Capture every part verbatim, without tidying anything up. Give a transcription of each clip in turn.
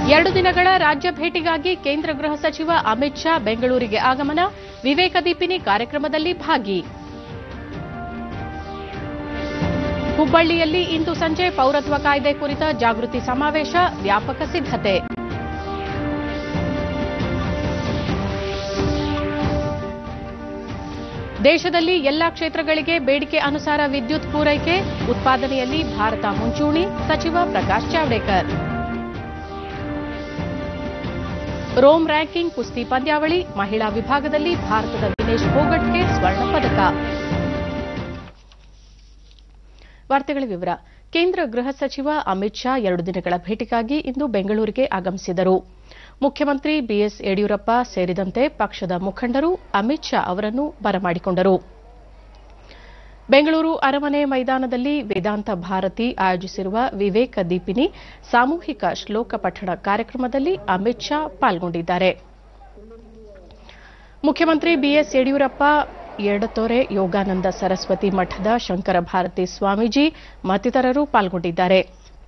ಎರಡು ದಿನಗಳ ರಾಜ್ಯ ಭೇಟಿಗಾಗಿ ಕೇಂದ್ರ ಗೃಹ ಸಚಿವ ಅಮಿತ್ ಶಾ ಬೆಂಗಳೂರಿಗೆ ಆಗಮನ, ವಿವೇಕ ದೀಪಿನಿ ಕಾರ್ಯಕ್ರಮದಲ್ಲಿ ಭಾಗಿ. ಹುಬ್ಬಳ್ಳಿಯಲ್ಲಿ ಇಂದು ಸಂಜೆ ಪೌರತ್ವ ಕಾಯ್ದೆ ಕುರಿತ ಜಾಗೃತಿ ಸಮಾವೇಶ, ವ್ಯಾಪಕ ಸಿದ್ಧತೆ. ದೇಶದಲ್ಲಿ ಎಲ್ಲಾ ಕ್ಷೇತ್ರಗಳಿಗೆ ಬೇಡಿಕೆ ಅನುಸಾರ ವಿದ್ಯುತ್ ಪೂರೈಕೆ, ಉತ್ಪಾದನೆಯಲ್ಲಿ ಭಾರತ ಮುಂಚೂಣಿ, ಸಚಿವ ಪ್ರಕಾಶ್ ಜಾವಡೇಕರ್. ರೋಮ್ ರ್ಯಾಂಕಿಂಗ್ ಕುಸ್ತಿ ಪಂದ್ಯಾವಳಿ, ಮಹಿಳಾ ವಿಭಾಗದಲ್ಲಿ ಭಾರತದ ವಿನೇಶ್ ಫೋಗಟ್ಗೆ ಸ್ವರ್ಣ ಪದಕ. ವಾರ್ತೆಗಳ ವಿವರ. ಕೇಂದ್ರ ಗೃಹ ಸಚಿವ ಅಮಿತ್ ಶಾ ಎರಡು ದಿನಗಳ ಭೇಟಿಗಾಗಿ ಇಂದು ಬೆಂಗಳೂರಿಗೆ ಆಗಮಿಸಿದರು. ಮುಖ್ಯಮಂತ್ರಿ ಬಿಎಸ್ ಯಡಿಯೂರಪ್ಪ ಸೇರಿದಂತೆ ಪಕ್ಷದ ಮುಖಂಡರು ಅಮಿತ್ ಶಾ ಅವರನ್ನು ಬರಮಾಡಿಕೊಂಡರು. ಬೆಂಗಳೂರು ಅರಮನೆ ಮೈದಾನದಲ್ಲಿ ವೇದಾಂತ ಭಾರತಿ ಆಯೋಜಿಸಿರುವ ವಿವೇಕ ದೀಪಿನಿ ಸಾಮೂಹಿಕ ಶ್ಲೋಕ ಪಠಣ ಕಾರ್ಯಕ್ರಮದಲ್ಲಿ ಅಮಿತ್ ಶಾ ಪಾಲ್ಗೊಂಡಿದ್ದಾರೆ. ಮುಖ್ಯಮಂತ್ರಿ ಬಿಎಸ್ ಯಡಿಯೂರಪ್ಪ, ಎಡತೊರೆ ಯೋಗಾನಂದ ಸರಸ್ವತಿ ಮಠದ ಶಂಕರ ಭಾರತಿ ಸ್ವಾಮೀಜಿ ಮತ್ತಿತರರು ಪಾಲ್ಗೊಂಡಿದ್ದಾರೆ.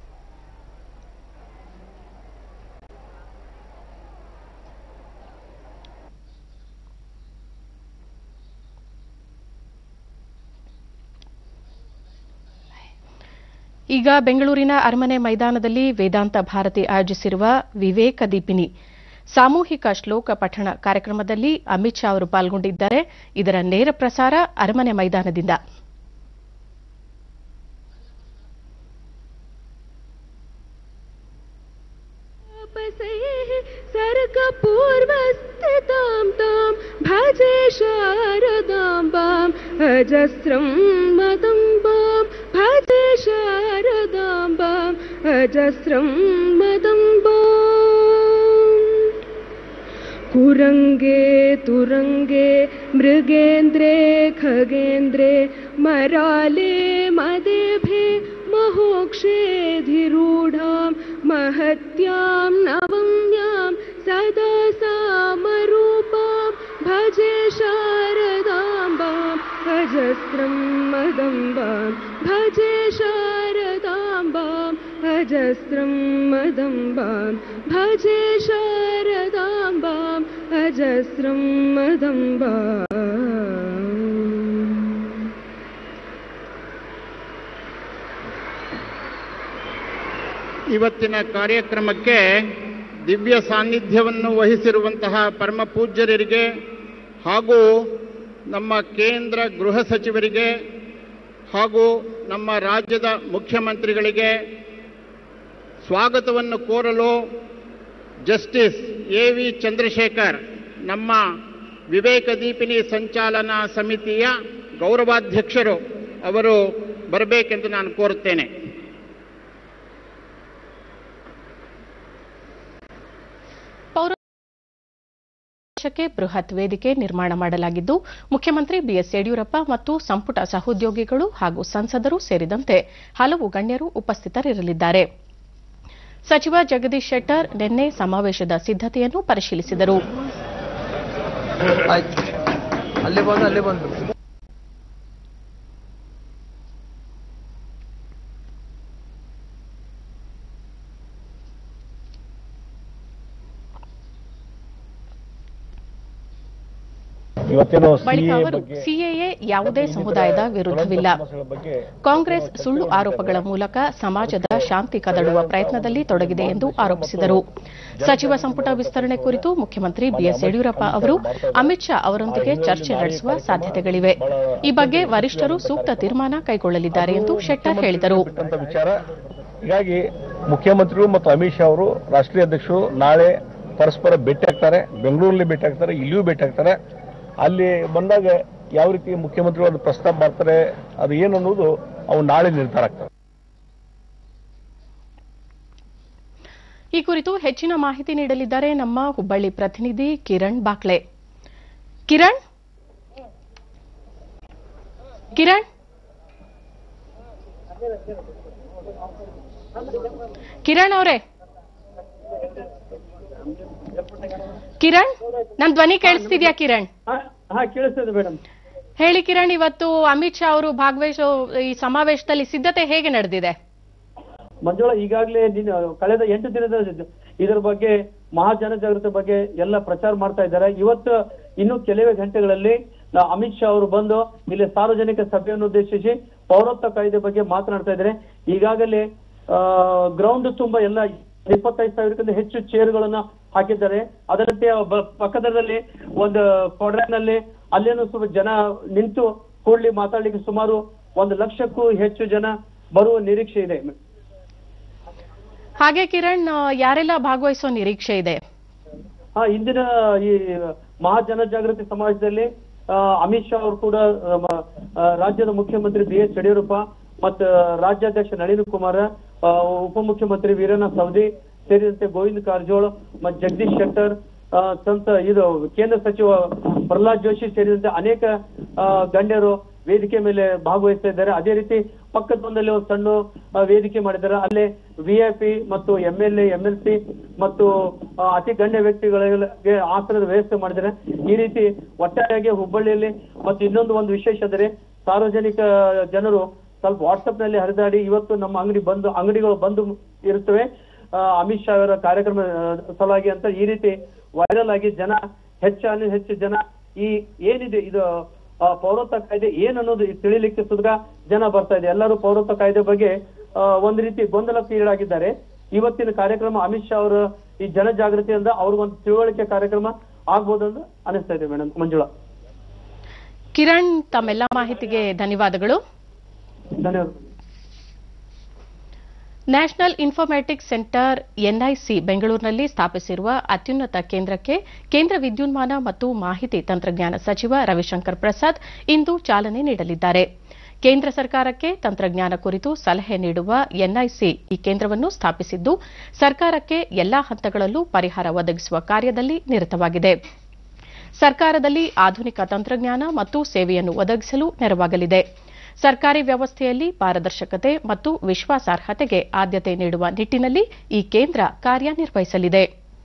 ಈಗ ಬೆಂಗಳೂರಿನ ಅರಮನೆ ಮೈದಾನದಲ್ಲಿ ವೇದಾಂತ ಭಾರತಿ ಆಯೋಜಿಸಿರುವ ವಿವೇಕ ದೀಪಿನಿ ಸಾಮೂಹಿಕ ಶ್ಲೋಕ ಪಠಣ ಕಾರ್ಯಕ್ರಮದಲ್ಲಿ ಅಮಿತ್ ಶಾ ಅವರು ಪಾಲ್ಗೊಂಡಿದ್ದಾರೆ. ಇದರ ನೇರ ಪ್ರಸಾರ ಅರಮನೆ ಮೈದಾನದಿಂದ. ಸರ್ಗಪೂರ್ವಸ್ಥಿತಾಂ ತಾಂ ಭಜೆ ಶಾರದಾಂಬಾಂ ಅಜಸ್ರಂ ಮದಂಬಾಂ ಭಜೆ ಶಾರದಾಂಬಾಂ ಅಜಸ್ರಂ ಮದಂಬಾಂ. ಕುರಂಗೆ ತುರಂಗೆ ಮೃಗೇಂದ್ರೇ ಖಗೇಂದ್ರೇ ಮರಾಲೆ ಮದೇಭೆ ಮಹೋಕ್ಷೇಧಿರೂಢಾಂ ಮಹತ್ಯಾಂ ನವಮ್ಯಾಂ ಸದಾ ಸಾಮರೂಪಾಂ ಭಜೆ ಶಾರದಾಂಬಾಂ ಅಜಸ್ರಂ ಮದಂಬಾಂ ಭಜೆ ಶಾರದಾಂಬಾಂ ಅಜಸ್ರಂ ಮದಂಬಾಂ ಭಜೆ ಶಾರದಾಂಬಾಂ ಅಜಸ್ರಂ ಮದಂಬಾಂ. ಇವತ್ತಿನ ಕಾರ್ಯಕ್ರಮಕ್ಕೆ ದಿವ್ಯ ಸಾನ್ನಿಧ್ಯವನ್ನು ವಹಿಸಿರುವಂತಹ ಪರಮ ಪೂಜ್ಯರಿಗೆ ಹಾಗೂ ನಮ್ಮ ಕೇಂದ್ರ ಗೃಹ ಸಚಿವರಿಗೆ ಹಾಗೂ ನಮ್ಮ ರಾಜ್ಯದ ಮುಖ್ಯಮಂತ್ರಿಗಳಿಗೆ ಸ್ವಾಗತವನ್ನು ಕೋರಲು ಜಸ್ಟಿಸ್ ಎ ವಿ ಚಂದ್ರಶೇಖರ್, ನಮ್ಮ ವಿವೇಕ ದೀಪಿನಿ ಸಂಚಾಲನಾ ಸಮಿತಿಯ ಗೌರವಾಧ್ಯಕ್ಷರು, ಅವರು ಬರಬೇಕೆಂದು ನಾನು ಕೋರುತ್ತೇನೆ. ಕ್ಕೆ ಬೃಹತ್ ವೇದಿಕೆ ನಿರ್ಮಾಣ ಮಾಡಲಾಗಿದ್ದು, ಮುಖ್ಯಮಂತ್ರಿ ಬಿಎಸ್ ಯಡಿಯೂರಪ್ಪ ಮತ್ತು ಸಂಪುಟ ಸಹೋದ್ಯೋಗಿಗಳು ಹಾಗೂ ಸಂಸದರು ಸೇರಿದಂತೆ ಹಲವು ಗಣ್ಯರು ಉಪಸ್ಥಿತರಿರಲಿದ್ದಾರೆ. ಸಚಿವ ಜಗದೀಶ್ ಶೆಟ್ಟರ್ ನಿನ್ನೆ ಸಮಾವೇಶದ ಸಿದ್ಧತೆಯನ್ನು ಪರಿಶೀಲಿಸಿದರು. ಬಳಿಕ ಅವರು ಸಿಎಎ ಯಾವುದೇ ಸಮುದಾಯದ ವಿರುದ್ಧವಿಲ್ಲ, ಕಾಂಗ್ರೆಸ್ ಸುಳ್ಳು ಆರೋಪಗಳ ಮೂಲಕ ಸಮಾಜದ ಶಾಂತಿ ಕದಡುವ ಪ್ರಯತ್ನದಲ್ಲಿ ತೊಡಗಿದೆ ಎಂದು ಆರೋಪಿಸಿದರು. ಸಚಿವ ಸಂಪುಟ ವಿಸ್ತರಣೆ ಕುರಿತು ಮುಖ್ಯಮಂತ್ರಿ ಬಿಎಸ್ ಯಡಿಯೂರಪ್ಪ ಅವರು ಅಮಿತ್ ಶಾ ಅವರೊಂದಿಗೆ ಚರ್ಚೆ ನಡೆಸುವ ಸಾಧ್ಯತೆಗಳಿವೆ. ಈ ಬಗ್ಗೆ ವರಿಷ್ಠರು ಸೂಕ್ತ ತೀರ್ಮಾನ ಕೈಗೊಳ್ಳಲಿದ್ದಾರೆ ಎಂದು ಶೆಟ್ಟರ್ ಹೇಳಿದರು. ಹೀಗಾಗಿ ಮುಖ್ಯಮಂತ್ರಿಗಳು ಮತ್ತು ಅಮಿತ್ ಶಾ ಅವರು ರಾಷ್ಟ್ರೀಯ ಅಧ್ಯಕ್ಷರು ನಾಳೆ ಪರಸ್ಪರ ಭೇಟಿಯಾಗ್ತಾರೆ. ಬೆಂಗಳೂರಲ್ಲಿ ಭೇಟಿಯಾಗ್ತಾರೆ, ಇಲ್ಲಿಯೂ ಭೇಟಿಯಾಗ್ತಾರೆ. ಅಲ್ಲಿ ಬಂದಾಗ ಯಾವ ರೀತಿ ಮುಖ್ಯಮಂತ್ರಿಗಳು ಪ್ರಸ್ತಾಪ ಮಾಡ್ತಾರೆ, ಅದು ಏನು ಅನ್ನೋದು ಅವು ನಾಳೆ ನಿರ್ಧಾರ ಆಗ್ತವೆ. ಈ ಕುರಿತು ಹೆಚ್ಚಿನ ಮಾಹಿತಿ ನೀಡಲಿದ್ದಾರೆ ನಮ್ಮ ಹುಬ್ಬಳ್ಳಿ ಪ್ರತಿನಿಧಿ ಕಿರಣ್ ಬಾಕ್ಲೆ. ಕಿರಣ್ ಕಿರಣ್ ಕಿರಣ್ ಅವರೇ, ಕಿರಣ್, ನನ್ನ ಧ್ವನಿ ಕೇಳಿಸ್ತಿದ್ಯಾ? ಕಿರಣ್ ಹೇಳಿ. ಕಿರಣ್, ಇವತ್ತು ಅಮಿತ್ ಶಾ ಅವರು ಭಾಗವಹಿಸೋ ಈ ಸಮಾವೇಶದಲ್ಲಿ ಸಿದ್ಧತೆ ಹೇಗೆ ನಡೆದಿದೆ? ಮಂಜುಳಾ, ಈಗಾಗಲೇ ಕಳೆದ ಎಂಟು ದಿನದ ಇದರ ಬಗ್ಗೆ ಮಹಾಜನ ಜಾಗೃತಿ ಬಗ್ಗೆ ಎಲ್ಲ ಪ್ರಚಾರ ಮಾಡ್ತಾ ಇದ್ದಾರೆ. ಇವತ್ತು ಇನ್ನು ಕೆಲವೇ ಗಂಟೆಗಳಲ್ಲಿ ಅಮಿತ್ ಶಾ ಅವರು ಬಂದು ಇಲ್ಲಿ ಸಾರ್ವಜನಿಕ ಸಭೆಯನ್ನು ಉದ್ದೇಶಿಸಿ ಪೌರತ್ವ ಕಾಯ್ದೆ ಬಗ್ಗೆ ಮಾತನಾಡ್ತಾ ಇದ್ದಾರೆ. ಈಗಾಗಲೇ ಆ ಗ್ರೌಂಡ್ ತುಂಬಾ ಎಲ್ಲ ಇಪ್ಪತ್ತೈದು ಸಾವಿರಕ್ಕಿಂತ ಹೆಚ್ಚು ಚೇರ್ಗಳನ್ನ ಹಾಕಿದ್ದಾರೆ. ಅದರಂತೆ ಪಕ್ಕದಲ್ಲಿ ಒಂದು ಕೊಡ್ರೆನಲ್ಲಿ ಅಲ್ಲೇನು ಸ್ವಲ್ಪ ಜನ ನಿಂತು ಕೂಡ್ಲಿ ಮಾತಾಡ್ಲಿಕ್ಕೆ ಸುಮಾರು ಒಂದು ಲಕ್ಷಕ್ಕೂ ಹೆಚ್ಚು ಜನ ಬರುವ ನಿರೀಕ್ಷೆ ಇದೆ. ಹಾಗೆ ಕಿರಣ್, ಯಾರೆಲ್ಲ ಭಾಗವಹಿಸುವ ನಿರೀಕ್ಷೆ ಇದೆ? ಹಾ, ಇಂದಿನ ಈ ಮಹಾಜನ ಜಾಗೃತಿ ಸಮಾಜದಲ್ಲಿ ಅಮಿತ್ ಶಾ ಅವರು ಕೂಡ ರಾಜ್ಯದ ಮುಖ್ಯಮಂತ್ರಿ ಬಿ ಎಸ್ ಯಡಿಯೂರಪ್ಪ ಮತ್ತು ರಾಜ್ಯಾಧ್ಯಕ್ಷ ನಳಿನ್ ಕುಮಾರ್, ಉಪಮುಖ್ಯಮಂತ್ರಿ ವೀರನಾಥ್ ಸವದಿ ಸೇರಿದಂತೆ ಗೋವಿಂದ ಕಾರಜೋಳ ಮತ್ತು ಜಗದೀಶ್ ಶೆಟ್ಟರ್, ಸಂತ ಇದು ಕೇಂದ್ರ ಸಚಿವ ಪ್ರಹ್ಲಾದ್ ಜೋಶಿ ಸೇರಿದಂತೆ ಅನೇಕ ಗಣ್ಯರು ವೇದಿಕೆ ಮೇಲೆ ಭಾಗವಹಿಸ್ತಾ ಇದ್ದಾರೆ. ಅದೇ ರೀತಿ ಪಕ್ಕದೊಂದಲ್ಲಿ ಒಂದು ಸಣ್ಣ ವೇದಿಕೆ ಮಾಡಿದ್ದಾರೆ. ಅಲ್ಲೇ ವಿಐಪಿ ಮತ್ತು M L A M L C ಮತ್ತು ಅತಿ ಗಣ್ಯ ವ್ಯಕ್ತಿಗಳಿಗೆ ಆಸನದ ವ್ಯವಸ್ಥೆ ಮಾಡಿದ್ದಾರೆ. ಈ ರೀತಿ ಒಟ್ಟಾರೆಯಾಗಿ ಹುಬ್ಬಳ್ಳಿಯಲ್ಲಿ ಮತ್ತು ಇನ್ನೊಂದು ಒಂದು ವಿಶೇಷ ಅಂದರೆ ಸಾರ್ವಜನಿಕ ಜನರು ಸ್ವಲ್ಪ ವಾಟ್ಸಪ್ ನಲ್ಲಿ ಹರಿದಾಡಿ ಇವತ್ತು ನಮ್ಮ ಅಂಗಡಿ ಬಂದು ಅಂಗಡಿಗಳು ಬಂದು ಇರುತ್ತವೆ ಅಮಿತ್ ಶಾ ಅವರ ಕಾರ್ಯಕ್ರಮ ಸಲುವಾಗಿ ಅಂತ ಈ ರೀತಿ ವೈರಲ್ ಆಗಿ ಜನ ಹೆಚ್ಚಾನು ಹೆಚ್ಚು ಜನ ಈ ಏನಿದೆ ಇದು ಪೌರತ್ವ ಕಾಯ್ದೆ ಏನನ್ನೋದು ತಿಳಿಲಿಕ್ಕೆ ಸುದ್ಗ ಜನ ಬರ್ತಾ ಇದೆ. ಎಲ್ಲರೂ ಪೌರತ್ವ ಕಾಯ್ದೆ ಬಗ್ಗೆ ಒಂದ್ ರೀತಿ ಗೊಂದಲಕ್ಕೆ ಈಡಾಗಿದ್ದಾರೆ. ಇವತ್ತಿನ ಕಾರ್ಯಕ್ರಮ ಅಮಿತ್ ಶಾ ಅವರ ಈ ಜನಜಾಗೃತಿಯಿಂದ ಅವ್ರಿಗೊಂದು ತಿಳುವಳಿಕೆ ಕಾರ್ಯಕ್ರಮ ಆಗ್ಬೋದು ಅಂತ ಅನಿಸ್ತಾ ಇದೆ. ಮೇಡಮ್ ಮಂಜುಳಾ. ಕಿರಣ್, ತಮ್ಮೆಲ್ಲ ಮಾಹಿತಿಗೆ ಧನ್ಯವಾದಗಳು. ಧನ್ಯವಾದ. ನ್ಯಾಷನಲ್ ಇನ್ಫಾರ್ಮ್ಯಾಟಿಕ್ಸ್ ಸೆಂಟರ್ ಎನ್ಐಸಿ ಬೆಂಗಳೂರಿನಲ್ಲಿ ಸ್ಥಾಪಿಸಿರುವ ಅತ್ಯುನ್ನತ ಕೇಂದ್ರಕ್ಕೆ ಕೇಂದ್ರ ವಿದ್ಯುನ್ಮಾನ ಮತ್ತು ಮಾಹಿತಿ ತಂತ್ರಜ್ಞಾನ ಸಚಿವ ರವಿಶಂಕರ್ ಪ್ರಸಾದ್ ಇಂದು ಚಾಲನೆ ನೀಡಲಿದ್ದಾರೆ. ಕೇಂದ್ರ ಸರ್ಕಾರಕ್ಕೆ ತಂತ್ರಜ್ಞಾನ ಕುರಿತು ಸಲಹೆ ನೀಡುವ ಎನ್ಐಸಿ ಈ ಕೇಂದ್ರವನ್ನು ಸ್ಥಾಪಿಸಿದ್ದು ಸರ್ಕಾರಕ್ಕೆ ಎಲ್ಲಾ ಹಂತಗಳಲ್ಲೂ ಪರಿಹಾರ ಒದಗಿಸುವ ಕಾರ್ಯದಲ್ಲಿ ನಿರತವಾಗಿದೆ. ಸರ್ಕಾರದಲ್ಲಿ ಆಧುನಿಕ ತಂತ್ರಜ್ಞಾನ ಮತ್ತು ಸೇವೆಯನ್ನು ಒದಗಿಸಲು ನೆರವಾಗಲಿದೆ. ಸರ್ಕಾರಿ ವ್ಯವಸ್ಥೆಯಲ್ಲಿ ಪಾರದರ್ಶಕತೆ ಮತ್ತು ವಿಶ್ವಾಸಾರ್ಹತೆಗೆ ಆದ್ಯತೆ ನೀಡುವ ನಿಟ್ಟಿನಲ್ಲಿ ಈ ಕೇಂದ್ರ ಕಾರ್ಯನಿರ್ವಹಿಸಲಿದೆ.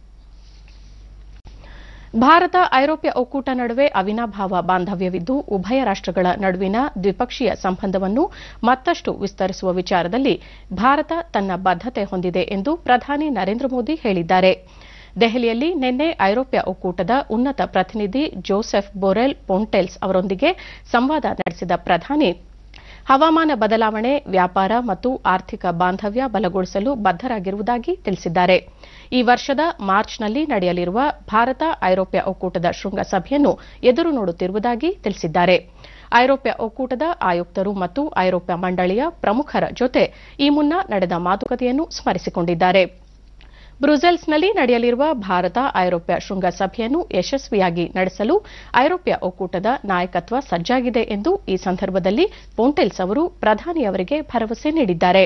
ಭಾರತ ಐರೋಪ್ಯ ಒಕ್ಕೂಟ ನಡುವೆ ಅವಿನಾಭಾವ ಬಾಂಧವ್ಯವಿದ್ದು ಉಭಯ ರಾಷ್ಟಗಳ ನಡುವಿನ ದ್ವಿಪಕ್ಷೀಯ ಸಂಬಂಧವನ್ನು ಮತ್ತಷ್ಟು ವಿಸ್ತರಿಸುವ ವಿಚಾರದಲ್ಲಿ ಭಾರತ ತನ್ನ ಬದ್ಧತೆ ಹೊಂದಿದೆ ಎಂದು ಪ್ರಧಾನಿ ನರೇಂದ್ರ ಮೋದಿ ಹೇಳಿದ್ದಾರೆ. ದೆಹಲಿಯಲ್ಲಿ ನಿನ್ನೆ ಐರೋಪ್ಯ ಒಕ್ಕೂಟದ ಉನ್ನತ ಪ್ರತಿನಿಧಿ ಜೋಸೆಫ್ ಬೊರೆಲ್ ಫೊಂಟೆಲ್ಸ್ ಅವರೊಂದಿಗೆ ಸಂವಾದ ನಡೆಸಿದ ಪ್ರಧಾನಿ ಹವಾಮಾನ ಬದಲಾವಣೆ, ವ್ಯಾಪಾರ ಮತ್ತು ಆರ್ಥಿಕ ಬಾಂಧವ್ಯ ಬಲಗೊಳಿಸಲು ಬದ್ದರಾಗಿರುವುದಾಗಿ ತಿಳಿಸಿದ್ದಾರೆ. ಈ ವರ್ಷದ ಮಾರ್ಚ್ನಲ್ಲಿ ನಡೆಯಲಿರುವ ಭಾರತ ಐರೋಪ್ಯ ಒಕ್ಕೂಟದ ಶೃಂಗಸಭೆಯನ್ನು ಎದುರು ನೋಡುತ್ತಿರುವುದಾಗಿ ತಿಳಿಸಿದ್ದಾರೆ. ಐರೋಪ್ಯ ಒಕ್ಕೂಟದ ಆಯುಕ್ತರು ಮತ್ತು ಐರೋಪ್ಯ ಮಂಡಳಿಯ ಪ್ರಮುಖರ ಜೊತೆ ಈ ಮುನ್ನ ನಡೆದ ಮಾತುಕತೆಯನ್ನು ಸ್ಮರಿಸಿಕೊಂಡಿದ್ದಾರೆ. ಬ್ರುಸೆಲ್ಸ್ನಲ್ಲಿ ನಡೆಯಲಿರುವ ಭಾರತ ಐರೋಪ್ಯ ಶೃಂಗಸಭೆಯನ್ನು ಯಶಸ್ವಿಯಾಗಿ ನಡೆಸಲು ಐರೋಪ್ಯ ಒಕ್ಕೂಟದ ನಾಯಕತ್ವ ಸಜ್ಜಾಗಿದೆ ಎಂದು ಈ ಸಂದರ್ಭದಲ್ಲಿ ಫೊಂಟೆಲ್ಸ್ ಅವರು ಪ್ರಧಾನಿಯವರಿಗೆ ಭರವಸೆ ನೀಡಿದ್ದಾರೆ.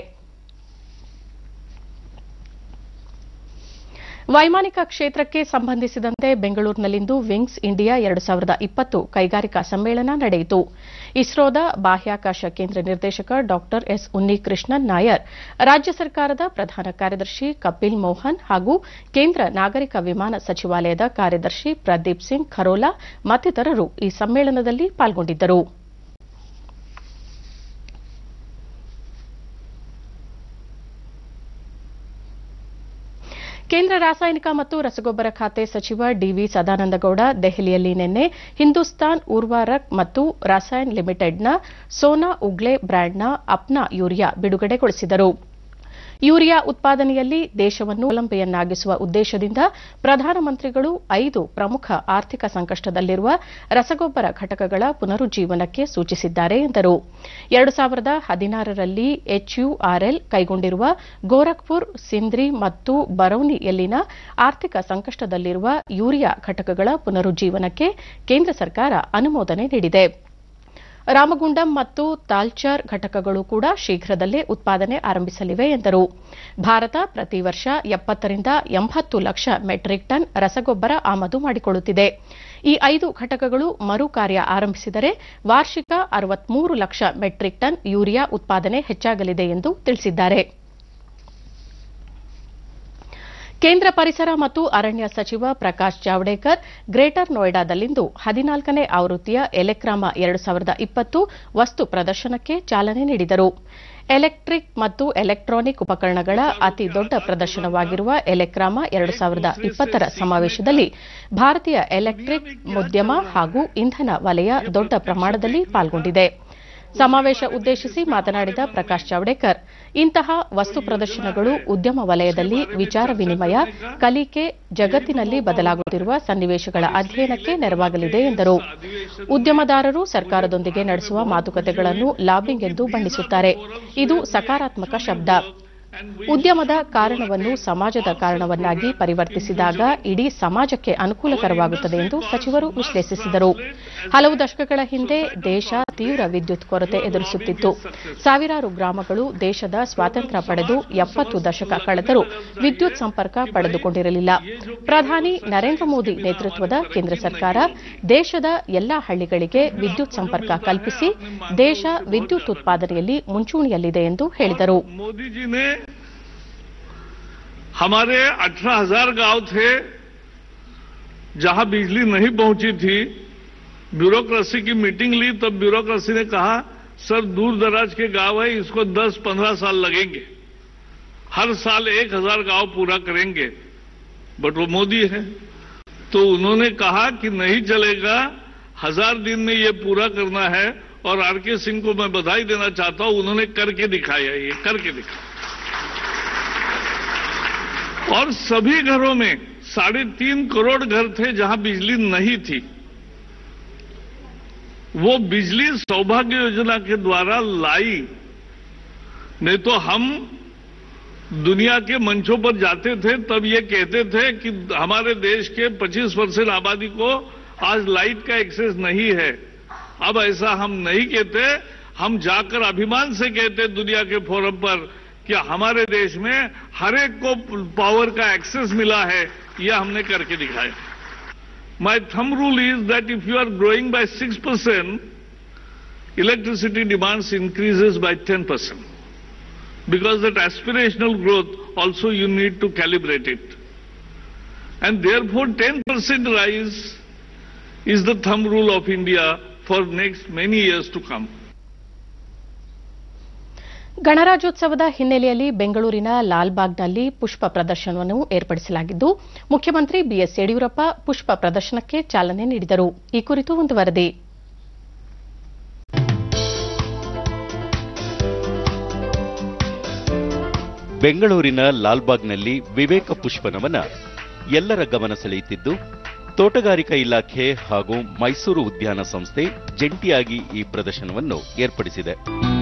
ವೈಮಾನಿಕ ಕ್ಷೇತ್ರಕ್ಕೆ ಸಂಬಂಧಿಸಿದಂತೆ ಬೆಂಗಳೂರಿನಲ್ಲಿಂದು ವಿಂಗ್ಸ್ ಇಂಡಿಯಾ ಎರಡು ಸಾವಿರದ ಇಪ್ಪತ್ತು ಕೈಗಾರಿಕಾ ಸಮ್ಮೇಳನ ನಡೆಯಿತು. ಇಸ್ರೋದ ಬಾಹ್ಯಾಕಾಶ ಕೇಂದ್ರ ನಿರ್ದೇಶಕ ಡಾ ಎಸ್ ಉನ್ನಿಕೃಷ್ಣನ್ ನಾಯರ್, ರಾಜ್ಯ ಸರ್ಕಾರದ ಪ್ರಧಾನ ಕಾರ್ಯದರ್ಶಿ ಕಪಿಲ್ ಮೋಹನ್ ಹಾಗೂ ಕೇಂದ್ರ ನಾಗರಿಕ ವಿಮಾನ ಸಚಿವಾಲಯದ ಕಾರ್ಯದರ್ಶಿ ಪ್ರದೀಪ್ ಸಿಂಗ್ ಖರೋಲಾ ಮತ್ತಿತರರು ಈ ಸಮ್ಮೇಳನದಲ್ಲಿ ಪಾಲ್ಗೊಂಡಿದ್ದರು. ಕೇಂದ್ರ ರಾಸಾಯನಿಕ ಮತ್ತು ರಸಗೊಬ್ಬರ ಖಾತೆ ಸಚಿವ ಡಿವಿ ಸದಾನಂದಗೌಡ ದೆಹಲಿಯಲ್ಲಿ ನಿನ್ನೆ ಹಿಂದೂಸ್ತಾನ್ ಉರ್ವಾರಕ್ ಮತ್ತು ರಸಾಯನ್ ಲಿಮಿಟೆಡ್ನ ಸೋನಾ ಉಗ್ಲೆ ಬ್ರ್ಯಾಂಡ್ನ ಅಪ್ನಾ ಯೂರಿಯಾ ಬಿಡುಗಡೆಗೊಳಿಸಿದರು. ಯೂರಿಯಾ ಉತ್ಪಾದನೆಯಲ್ಲಿ ದೇಶವನ್ನು ಅವಲಂಬಿಯನ್ನಾಗಿಸುವ ಉದ್ದೇಶದಿಂದ ಪ್ರಧಾನಮಂತ್ರಿಗಳು ಐದು ಪ್ರಮುಖ ಆರ್ಥಿಕ ಸಂಕಷ್ಟದಲ್ಲಿರುವ ರಸಗೊಬ್ಬರ ಘಟಕಗಳ ಪುನರುಜ್ಜೀವನಕ್ಕೆ ಸೂಚಿಸಿದ್ದಾರೆ ಎಂದರು. ಎರಡು ಸಾವಿರದ ಹದಿನಾರರಲ್ಲಿ ಎಚ್ಯುಆರ್ಎಲ್ ಕೈಗೊಂಡಿರುವ ಗೋರಖ್ಪುರ್, ಸಿಂದ್ರಿ ಮತ್ತು ಬರೌನಿಯಲ್ಲಿನ ಆರ್ಥಿಕ ಸಂಕಷ್ಟದಲ್ಲಿರುವ ಯೂರಿಯಾ ಘಟಕಗಳ ಪುನರುಜ್ಜೀವನಕ್ಕೆ ಕೇಂದ್ರ ಸರ್ಕಾರ ಅನುಮೋದನೆ ನೀಡಿದೆ. ರಾಮಗುಂಡಂ ಮತ್ತು ತಾಲ್ಚಾರ್ ಘಟಕಗಳು ಕೂಡ ಶೀಘ್ರದಲ್ಲೇ ಉತ್ಪಾದನೆ ಆರಂಭಿಸಲಿವೆ ಎಂದರು. ಭಾರತ ಪ್ರತಿ ವರ್ಷ ಎಪ್ಪತ್ತರಿಂದ ಎಂಬತ್ತು ಲಕ್ಷ ಮೆಟ್ರಿಕ್ ಟನ್ ರಸಗೊಬ್ಬರ ಆಮದು ಮಾಡಿಕೊಳ್ಳುತ್ತಿದೆ. ಈ ಐದು ಘಟಕಗಳು ಮರು ಕಾರ್ಯ ಆರಂಭಿಸಿದರೆ ವಾರ್ಷಿಕ ಅರವತ್ಮೂರು ಲಕ್ಷ ಮೆಟ್ರಿಕ್ ಟನ್ ಯೂರಿಯಾ ಉತ್ಪಾದನೆ ಹೆಚ್ಚಾಗಲಿದೆ ಎಂದು ತಿಳಿಸಿದ್ದಾರೆ. ಕೇಂದ್ರ ಪರಿಸರ ಮತ್ತು ಅರಣ್ಯ ಸಚಿವ ಪ್ರಕಾಶ್ ಜಾವಡೇಕರ್ ಗ್ರೇಟರ್ ನೋಯ್ಡಾದಲ್ಲಿಂದು ಹದಿನಾಲ್ಕನೇ ಆವೃತ್ತಿಯ ಎಲೆಕ್ರಾಮ ಎರಡು ಸಾವಿರದ ಇಪ್ಪತ್ತು ವಸ್ತು ಪ್ರದರ್ಶನಕ್ಕೆ ಚಾಲನೆ ನೀಡಿದರು. ಎಲೆಕ್ಟ್ರಿಕ್ ಮತ್ತು ಎಲೆಕ್ಟ್ರಾನಿಕ್ ಉಪಕರಣಗಳ ಅತಿ ದೊಡ್ಡ ಪ್ರದರ್ಶನವಾಗಿರುವ ಎಲೆಕ್ರಾಮ ಎರಡು ಸಾವಿರದ ಇಪ್ಪತ್ತರ ಸಮಾವೇಶದಲ್ಲಿ ಭಾರತೀಯ ಎಲೆಕ್ಟ್ರಿಕ್ ಉದ್ಯಮ ಹಾಗೂ ಇಂಧನ ವಲಯ ದೊಡ್ಡ ಪ್ರಮಾಣದಲ್ಲಿ ಪಾಲ್ಗೊಂಡಿದೆ. ಸಮಾವೇಶ ಉದ್ದೇಶಿಸಿ ಮಾತನಾಡಿದ ಪ್ರಕಾಶ್ ಜಾವಡೇಕರ್, ಇಂತಹ ವಸ್ತು ಪ್ರದರ್ಶನಗಳು ಉದ್ಯಮ ವಲಯದಲ್ಲಿ ವಿಚಾರ ವಿನಿಮಯ, ಕಲಿಕೆ, ಜಗತ್ತಿನಲ್ಲಿ ಬದಲಾಗುತ್ತಿರುವ ಸನ್ನಿವೇಶಗಳ ಅಧ್ಯಯನಕ್ಕೆ ನೆರವಾಗಲಿದೆ ಎಂದರು. ಉದ್ಯಮದಾರರು ಸರ್ಕಾರದೊಂದಿಗೆ ನಡೆಸುವ ಮಾತುಕತೆಗಳನ್ನು ಲಾಬಿಂಗ್ ಎಂದು ಬಣ್ಣಿಸುತ್ತಾರೆ. ಇದು ಸಕಾರಾತ್ಮಕ ಶಬ್ದ. ಉದ್ಯಮದ ಕಾರಣವನ್ನು ಸಮಾಜದ ಕಾರಣವನ್ನಾಗಿ ಪರಿವರ್ತಿಸಿದಾಗ ಇಡೀ ಸಮಾಜಕ್ಕೆ ಅನುಕೂಲಕರವಾಗುತ್ತದೆ ಎಂದು ಸಚಿವರು ವಿಶ್ಲೇಷಿಸಿದರು. ಹಲವು ದಶಕಗಳ ಹಿಂದೆ ದೇಶ ತೀವ್ರ ವಿದ್ಯುತ್ ಕೊರತೆ ಎದುರಿಸುತ್ತಿತ್ತು. ಸಾವಿರಾರು ಗ್ರಾಮಗಳು ದೇಶದ ಸ್ವಾತಂತ್ರ್ಯ ಪಡೆದು ಎಪ್ಪತ್ತು ದಶಕ ಕಳೆದರೂ ವಿದ್ಯುತ್ ಸಂಪರ್ಕ ಪಡೆದುಕೊಂಡಿರಲಿಲ್ಲ. ಪ್ರಧಾನಿ ನರೇಂದ್ರ ಮೋದಿ ನೇತೃತ್ವದ ಕೇಂದ್ರ ಸರ್ಕಾರ ದೇಶದ ಎಲ್ಲಾ ಹಳ್ಳಿಗಳಿಗೆ ವಿದ್ಯುತ್ ಸಂಪರ್ಕ ಕಲ್ಪಿಸಿ ದೇಶ ವಿದ್ಯುತ್ ಉತ್ಪಾದನೆಯಲ್ಲಿ ಮುಂಚೂಣಿಯಲ್ಲಿದೆ ಎಂದು ಹೇಳಿದರು. हमारे अठारह हजार गांव थे जहां बिजली नहीं पहुंची थी. ब्यूरोक्रेसी की मीटिंग ली, तब ब्यूरोक्रेसी ने कहा सर दूर दराज के गांव है, इसको दस पंद्रह साल लगेंगे, हर साल एक हजार गांव पूरा करेंगे. बट वो मोदी है, तो उन्होंने कहा कि नहीं चलेगा, हजार दिन में ये पूरा करना है. और आर के सिंह को मैं बधाई देना चाहता हूं, उन्होंने करके दिखाया, ये करके दिखाया. और सभी घरों में साढ़े तीन करोड़ घर थे जहां बिजली नहीं थी. वो बिजली सौभाग्य योजना के द्वारा लाई. नहीं तो हम दुनिया के मंचों पर जाते थे तब ये कहते थे कि हमारे देश के पच्चीस परसेंट आबादी को आज लाइट का एक्सेस नहीं है. अब ऐसा हम नहीं कहते, हम जाकर अभिमान से कहते दुनिया के फोरम पर कि हमारे देश में हर एक को पावर का एक्सेस मिला है. यह हमने करके दिखाया. My thumb rule is that if you are growing by six percent, electricity demands increases by ten percent. Because that aspirational growth also you need to calibrate it. And therefore ten percent rise is the thumb rule of India for next many years to come. ಗಣರಾಜ್ಯೋತ್ಸವದ ಹಿನ್ನೆಲೆಯಲ್ಲಿ ಬೆಂಗಳೂರಿನ ಲಾಲ್ಬಾಗ್ನಲ್ಲಿ ಪುಷ್ಪ ಪ್ರದರ್ಶನವನ್ನು ಏರ್ಪಡಿಸಲಾಗಿದ್ದು, ಮುಖ್ಯಮಂತ್ರಿ BS Yediyurappa ಪುಷ್ಪ ಪ್ರದರ್ಶನಕ್ಕೆ ಚಾಲನೆ ನೀಡಿದರು. ಈ ಕುರಿತು ಒಂದು ವರದಿ. ಬೆಂಗಳೂರಿನ ಲಾಲ್ಬಾಗ್ನಲ್ಲಿ ವಿವೇಕ ಪುಷ್ಪನವನ ಎಲ್ಲರ ಗಮನ ಸೆಳೆಯುತ್ತಿದ್ದು, ತೋಟಗಾರಿಕಾ ಇಲಾಖೆ ಹಾಗೂ ಮೈಸೂರು ಉದ್ಯಾನ ಸಂಸ್ಥೆ ಜಂಟಿಯಾಗಿ ಈ ಪ್ರದರ್ಶನವನ್ನು ಏರ್ಪಡಿಸಿದೆ.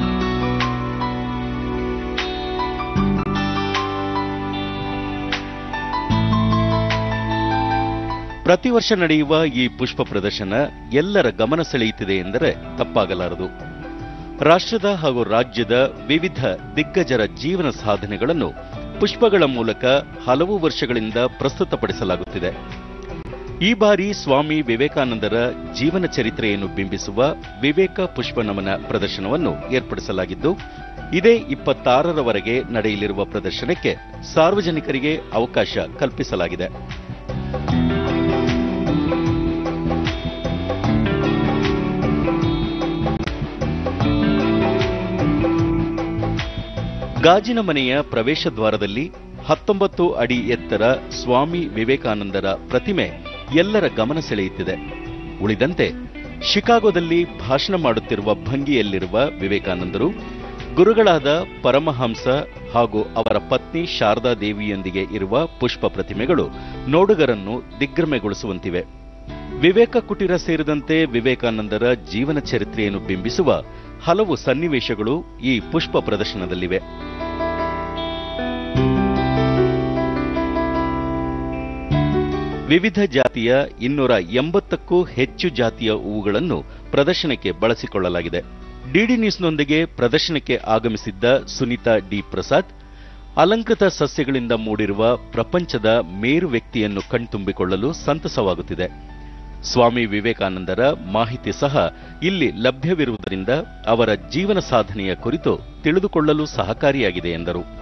ಪ್ರತಿ ವರ್ಷ ನಡೆಯುವ ಈ ಪುಷ್ಪ ಪ್ರದರ್ಶನ ಎಲ್ಲರ ಗಮನ ಸೆಳೆಯುತ್ತಿದೆ ಎಂದರೆ ತಪ್ಪಾಗಲಾರದು. ರಾಷ್ಟ್ರದ ಹಾಗೂ ರಾಜ್ಯದ ವಿವಿಧ ದಿಗ್ಗಜರ ಜೀವನ ಸಾಧನೆಗಳನ್ನು ಪುಷ್ಪಗಳ ಮೂಲಕ ಹಲವು ವರ್ಷಗಳಿಂದ ಪ್ರಸ್ತುತಪಡಿಸಲಾಗುತ್ತಿದೆ. ಈ ಬಾರಿ ಸ್ವಾಮಿ ವಿವೇಕಾನಂದರ ಜೀವನ ಚರಿತ್ರೆಯನ್ನು ಬಿಂಬಿಸುವ ವಿವೇಕ ಪುಷ್ಪನಮನ ಪ್ರದರ್ಶನವನ್ನು ಏರ್ಪಡಿಸಲಾಗಿದ್ದು, ಇದೇ ಇಪ್ಪತ್ತಾರರವರೆಗೆ ನಡೆಯಲಿರುವ ಪ್ರದರ್ಶನಕ್ಕೆ ಸಾರ್ವಜನಿಕರಿಗೆ ಅವಕಾಶ ಕಲ್ಪಿಸಲಾಗಿದೆ. ಗಾಜಿನ ಮನೆಯ ಪ್ರವೇಶ ದ್ವಾರದಲ್ಲಿ ಹತ್ತೊಂಬತ್ತು ಅಡಿ ಎತ್ತರ ಸ್ವಾಮಿ ವಿವೇಕಾನಂದರ ಪ್ರತಿಮೆ ಎಲ್ಲರ ಗಮನ ಸೆಳೆಯುತ್ತಿದೆ. ಉಳಿದಂತೆ ಶಿಕಾಗೋದಲ್ಲಿ ಭಾಷಣ ಮಾಡುತ್ತಿರುವ ಭಂಗಿಯಲ್ಲಿರುವ ವಿವೇಕಾನಂದರು ಗುರುಗಳಾದ ಪರಮಹಂಸ ಹಾಗೂ ಅವರ ಪತ್ನಿ ಶಾರದಾ ದೇವಿಯೊಂದಿಗೆ ಇರುವ ಪುಷ್ಪ ಪ್ರತಿಮೆಗಳು ನೋಡುಗರನ್ನು ದಿಗ್ಭ್ರಮೆಗೊಳಿಸುವಂತಿವೆ. ವಿವೇಕ ಕುಟೀರ ಸೇರಿದಂತೆ ವಿವೇಕಾನಂದರ ಜೀವನ ಚರಿತ್ರೆಯನ್ನು ಬಿಂಬಿಸುವ ಹಲವು ಸನ್ನಿವೇಶಗಳು ಈ ಪುಷ್ಪ ಪ್ರದರ್ಶನದಲ್ಲಿವೆ. ವಿವಿಧ ಜಾತಿಯ ಇನ್ನೂರ ಎಂಬತ್ತಕ್ಕೂ ಹೆಚ್ಚು ಜಾತಿಯ ಹೂವುಗಳನ್ನು ಪ್ರದರ್ಶನಕ್ಕೆ ಬಳಸಿಕೊಳ್ಳಲಾಗಿದೆ. ಡಿಡಿ ನ್ಯೂಸ್ನೊಂದಿಗೆ ಪ್ರದರ್ಶನಕ್ಕೆ ಆಗಮಿಸಿದ್ದ ಸುನೀತಾ ಡಿ ಪ್ರಸಾದ್, ಅಲಂಕೃತ ಸಸ್ಯಗಳಿಂದ ಮೂಡಿರುವ ಪ್ರಪಂಚದ ಮೇರು ವ್ಯಕ್ತಿಯನ್ನು ಕಣ್ತುಂಬಿಕೊಳ್ಳಲು ಸಂತಸವಾಗುತ್ತಿದೆ. ಸ್ವಾಮಿ ವಿವೇಕಾನಂದರ ಮಾಹಿತಿ ಸಹ ಇಲ್ಲಿ ಲಭ್ಯವಿರುವುದರಿಂದ ಅವರ ಜೀವನ ಸಾಧನೆಯ ಕುರಿತು ತಿಳಿದುಕೊಳ್ಳಲು ಸಹಕಾರಿಯಾಗಿದೆ ಎಂದರು.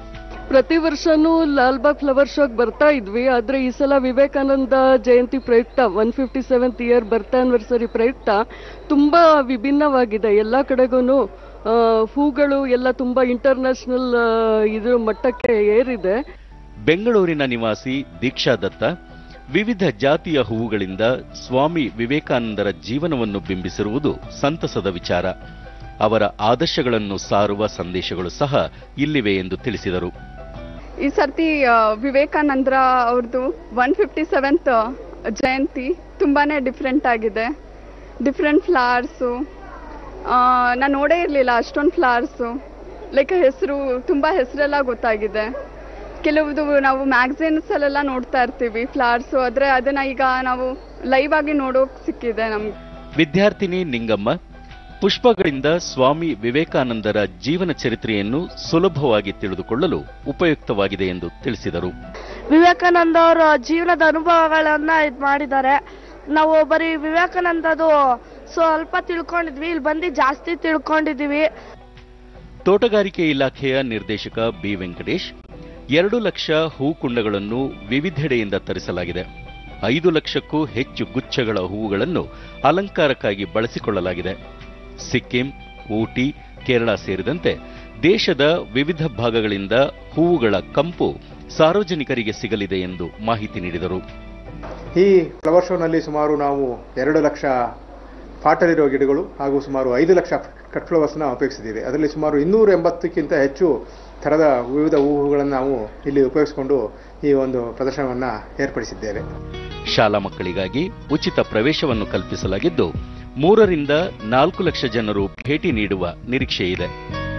ಪ್ರತಿ ವರ್ಷನೂ ಲಾಲ್ಬಾಗ್ ಫ್ಲವರ್ ಶೋಗೆ ಬರ್ತಾ ಇದ್ವಿ. ಆದರೆ ಈ ಸಲ ವಿವೇಕಾನಂದ ಜಯಂತಿ ಪ್ರಯುಕ್ತ one fifty seventh year birth anniversary ಪ್ರಯುಕ್ತ ತುಂಬ ವಿಭಿನ್ನವಾಗಿದೆ. ಎಲ್ಲ ಕಡೆಗೂ ಹೂಗಳು ಎಲ್ಲ ತುಂಬ ಇಂಟರ್ನ್ಯಾಷನಲ್ ಇದ್ರ ಮಟ್ಟಕ್ಕೆ ಏರಿದೆ. ಬೆಂಗಳೂರಿನ ನಿವಾಸಿ ದೀಕ್ಷಾ ದತ್ತ ವಿವಿಧ ಜಾತಿಯ ಹೂವುಗಳಿಂದ ಸ್ವಾಮಿ ವಿವೇಕಾನಂದರ ಜೀವನವನ್ನು ಬಿಂಬಿಸಿರುವುದು ಸಂತಸದ ವಿಚಾರ. ಅವರ ಆದರ್ಶಗಳನ್ನು ಸಾರುವ ಸಂದೇಶಗಳು ಸಹ ಇಲ್ಲಿವೆ ಎಂದು ತಿಳಿಸಿದರು. ಈ ಸರ್ತಿ ವಿವೇಕಾನಂದರ ಅವ್ರದ್ದು ಒನ್ ಫಿಫ್ಟಿ ಸೆವೆಂತ್ ಜಯಂತಿ ತುಂಬಾನೇ ಡಿಫ್ರೆಂಟ್ ಆಗಿದೆ. ಡಿಫ್ರೆಂಟ್ ಫ್ಲವರ್ಸು ನಾನು ನೋಡೇ ಇರಲಿಲ್ಲ ಅಷ್ಟೊಂದು ಫ್ಲವರ್ಸು. ಲೈಕ್ ಹೆಸರು ತುಂಬ ಹೆಸರೆಲ್ಲ ಗೊತ್ತಾಗಿದೆ. ಕೆಲವುದು ನಾವು ಮ್ಯಾಗಝಿನ್ಸಲ್ಲೆಲ್ಲ ನೋಡ್ತಾ ಇರ್ತೀವಿ ಫ್ಲವರ್ಸು, ಆದರೆ ಅದನ್ನು ಈಗ ನಾವು ಲೈವ್ ಆಗಿ ನೋಡೋಕೆ ಸಿಕ್ಕಿದೆ ನಮ್ಗೆ. ವಿದ್ಯಾರ್ಥಿನಿ ನಿಂಗಮ್ಮ ಪುಷ್ಪಗಳಿಂದ ಸ್ವಾಮಿ ವಿವೇಕಾನಂದರ ಜೀವನ ಚರಿತ್ರೆಯನ್ನು ಸುಲಭವಾಗಿ ತಿಳಿದುಕೊಳ್ಳಲು ಉಪಯುಕ್ತವಾಗಿದೆ ಎಂದು ತಿಳಿಸಿದರು. ವಿವೇಕಾನಂದ ಅವರ ಜೀವನದ ಅನುಭವಗಳನ್ನ ಇದು ಮಾಡಿದ್ದಾರೆ. ನಾವು ಬರೀ ವಿವೇಕಾನಂದದು ಸ್ವಲ್ಪ ತಿಳ್ಕೊಂಡಿದ್ವಿ, ಇಲ್ಲಿ ಬಂದು ಜಾಸ್ತಿ ತಿಳ್ಕೊಂಡಿದ್ದೀವಿ. ತೋಟಗಾರಿಕೆ ಇಲಾಖೆಯ ನಿರ್ದೇಶಕ ಬಿ ವೆಂಕಟೇಶ್ ಎರಡು ಲಕ್ಷ ಹೂಕುಂಡಗಳನ್ನು ವಿವಿಧೆಡೆಯಿಂದ ತರಿಸಲಾಗಿದೆ. ಐದು ಲಕ್ಷಕ್ಕೂ ಹೆಚ್ಚು ಗುಚ್ಛಗಳ ಹೂವುಗಳನ್ನು ಅಲಂಕಾರಕ್ಕಾಗಿ ಬಳಸಿಕೊಳ್ಳಲಾಗಿದೆ. ಸಿಕ್ಕಿಂ, ಊಟಿ, ಕೇರಳ ಸೇರಿದಂತೆ ದೇಶದ ವಿವಿಧ ಭಾಗಗಳಿಂದ ಹೂವುಗಳ ಕಂಪು ಸಾರ್ವಜನಿಕರಿಗೆ ಸಿಗಲಿದೆ ಎಂದು ಮಾಹಿತಿ ನೀಡಿದರು. ಈ ಫ್ಲವರ್ ಶೋನಲ್ಲಿ ಸುಮಾರು ನಾವು ಎರಡು ಲಕ್ಷ ಪಾಟಲ್ಲಿರುವ ಗಿಡಗಳು ಹಾಗೂ ಸುಮಾರು ಐದು ಲಕ್ಷ ಕಟ್ ಫ್ಲವರ್ಸ್ನ ಉಪಯೋಗಿಸಿದ್ದೀವಿ. ಅದರಲ್ಲಿ ಸುಮಾರು ಇನ್ನೂರ ಎಂಬತ್ತಕ್ಕಿಂತ ಹೆಚ್ಚು ಥರದ ವಿವಿಧ ಹೂವುಗಳನ್ನು ನಾವು ಇಲ್ಲಿ ಉಪಯೋಗಿಸಿಕೊಂಡು ಈ ಒಂದು ಪ್ರದರ್ಶನವನ್ನು ಏರ್ಪಡಿಸಿದ್ದೇವೆ. ಶಾಲಾ ಮಕ್ಕಳಿಗಾಗಿ ಉಚಿತ ಪ್ರವೇಶವನ್ನು ಕಲ್ಪಿಸಲಾಗಿದ್ದು ಮೂರರಿಂದ ನಾಲ್ಕು ಲಕ್ಷ ಜನರು ಭೇಟಿ ನೀಡುವ ನಿರೀಕ್ಷೆ ಇದೆ.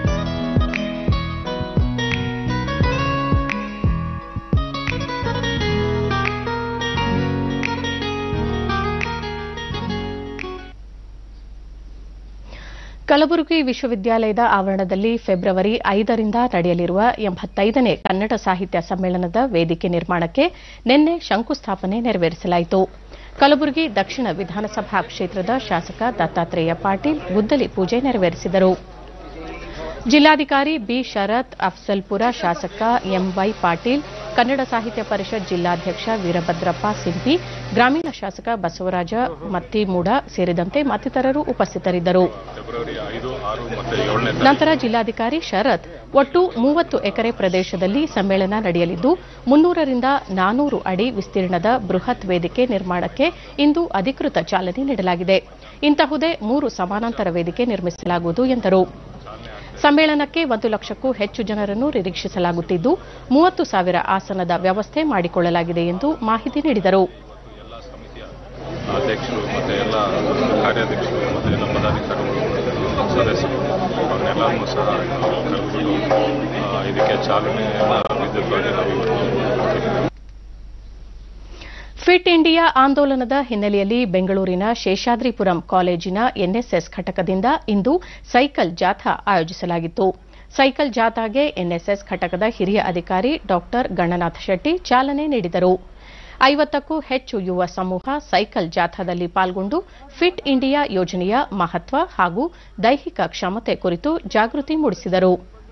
ಕಲಬುರಗಿ ವಿಶ್ವವಿದ್ಯಾಲಯದ ಆವರಣದಲ್ಲಿ ಫೆಬ್ರವರಿ ಐದರಿಂದ ನಡೆಯಲಿರುವ ಎಂಬತ್ತೈದನೇ ಕನ್ನಡ ಸಾಹಿತ್ಯ ಸಮ್ಮೇಳನದ ವೇದಿಕೆ ನಿರ್ಮಾಣಕ್ಕೆ ನಿನ್ನೆ ಶಂಕುಸ್ಥಾಪನೆ ನೆರವೇರಿಸಲಾಯಿತು. ಕಲಬುರಗಿ ದಕ್ಷಿಣ ವಿಧಾನಸಭಾ ಕ್ಷೇತ್ರದ ಶಾಸಕ ದತ್ತಾತ್ರೇಯ ಪಾಟೀಲ್ ಗುದ್ದಲಿ ಪೂಜೆ ನೆರವೇರಿಸಿದರು. ಜಿಲ್ಲಾಧಿಕಾರಿ ಬಿ ಶರತ್, ಅಫ್ಸಲ್ಪುರ ಶಾಸಕ ಎಂವೈ ಪಾಟೀಲ್, ಕನ್ನಡ ಸಾಹಿತ್ಯ ಪರಿಷತ್ ಜಿಲ್ಲಾಧ್ಯಕ್ಷ ವೀರಭದ್ರಪ್ಪ ಸಿಂಪಿ, ಗ್ರಾಮೀಣ ಶಾಸಕ ಬಸವರಾಜ ಮತ್ತಿಮೂಡ ಸೇರಿದಂತೆ ಮತ್ತಿತರರು ಉಪಸ್ಥಿತರಿದ್ದರು. ನಂತರ ಜಿಲ್ಲಾಧಿಕಾರಿ ಶರತ್ ಒಟ್ಟು ಮೂವತ್ತು ಎಕರೆ ಪ್ರದೇಶದಲ್ಲಿ ಸಮ್ಮೇಳನ ನಡೆಯಲಿದ್ದು ಮುನ್ನೂರರಿಂದ ನಾನೂರು ಅಡಿ ವಿಸ್ತೀರ್ಣದ ಬೃಹತ್ ವೇದಿಕೆ ನಿರ್ಮಾಣಕ್ಕೆ ಇಂದು ಅಧಿಕೃತ ಚಾಲನೆ ನೀಡಲಾಗಿದೆ. ಇಂತಹುದೇ ಮೂರು ಸಮಾನಾಂತರ ವೇದಿಕೆ ನಿರ್ಮಿಸಲಾಗುವುದು ಎಂದರು. ಸಮ್ಮೇಳನಕ್ಕೆ ಒಂದು ಲಕ್ಷಕ್ಕೂ ಹೆಚ್ಚು ಜನರನ್ನು ನಿರೀಕ್ಷಿಸಲಾಗುತ್ತಿದ್ದು ಮೂವತ್ತು ಸಾವಿರ ಆಸನದ ವ್ಯವಸ್ಥೆ ಮಾಡಿಕೊಳ್ಳಲಾಗಿದೆ ಎಂದು ಮಾಹಿತಿ ನೀಡಿದರು. ಅಧ್ಯಕ್ಷರು ಮತ್ತು ಎಲ್ಲ ಕಾರ್ಯಾಧ್ಯಕ್ಷರು ಮತ್ತು ಎಲ್ಲ ಪದಾಧಿಕಾರಿಗಳು ಸದಸ್ಯರು ಅವರೆಲ್ಲರೂ ಸಹ ಕರೆದುಕೊಂಡು ಇದಕ್ಕೆ ಚಾಲನೆ ವಿದ್ಯುತ್ವಾಗಿ ನಾವು ಫಿಟ್ ಇಂಡಿಯಾ ಆಂದೋಲನದ ಹಿನ್ನೆಲೆಯಲ್ಲಿ ಬೆಂಗಳೂರಿನ ಶೇಷಾದ್ರಿಪುರಂ ಕಾಲೇಜಿನ ಎನ್ಎಸ್ಎಸ್ ಘಟಕದಿಂದ ಇಂದು ಸೈಕಲ್ ಜಾಥಾ ಆಯೋಜಿಸಲಾಗಿತ್ತು. ಸೈಕಲ್ ಜಾಥಾಗೆ ಎನ್ಎಸ್ಎಸ್ ಘಟಕದ ಹಿರಿಯ ಅಧಿಕಾರಿ ಡಾ ಗಣನಾಥ ಶೆಟ್ಟಿ ಚಾಲನೆ ನೀಡಿದರು. ಐವತ್ತಕ್ಕೂ ಹೆಚ್ಚು ಯುವ ಸಮೂಹ ಸೈಕಲ್ ಜಾಥಾದಲ್ಲಿ ಪಾಲ್ಗೊಂಡು ಫಿಟ್ ಇಂಡಿಯಾ ಯೋಜನೆಯ ಮಹತ್ವ ಹಾಗೂ ದೈಹಿಕ ಕ್ಷಮತೆ ಕುರಿತು ಜಾಗೃತಿ ಮೂಡಿಸಿದರು.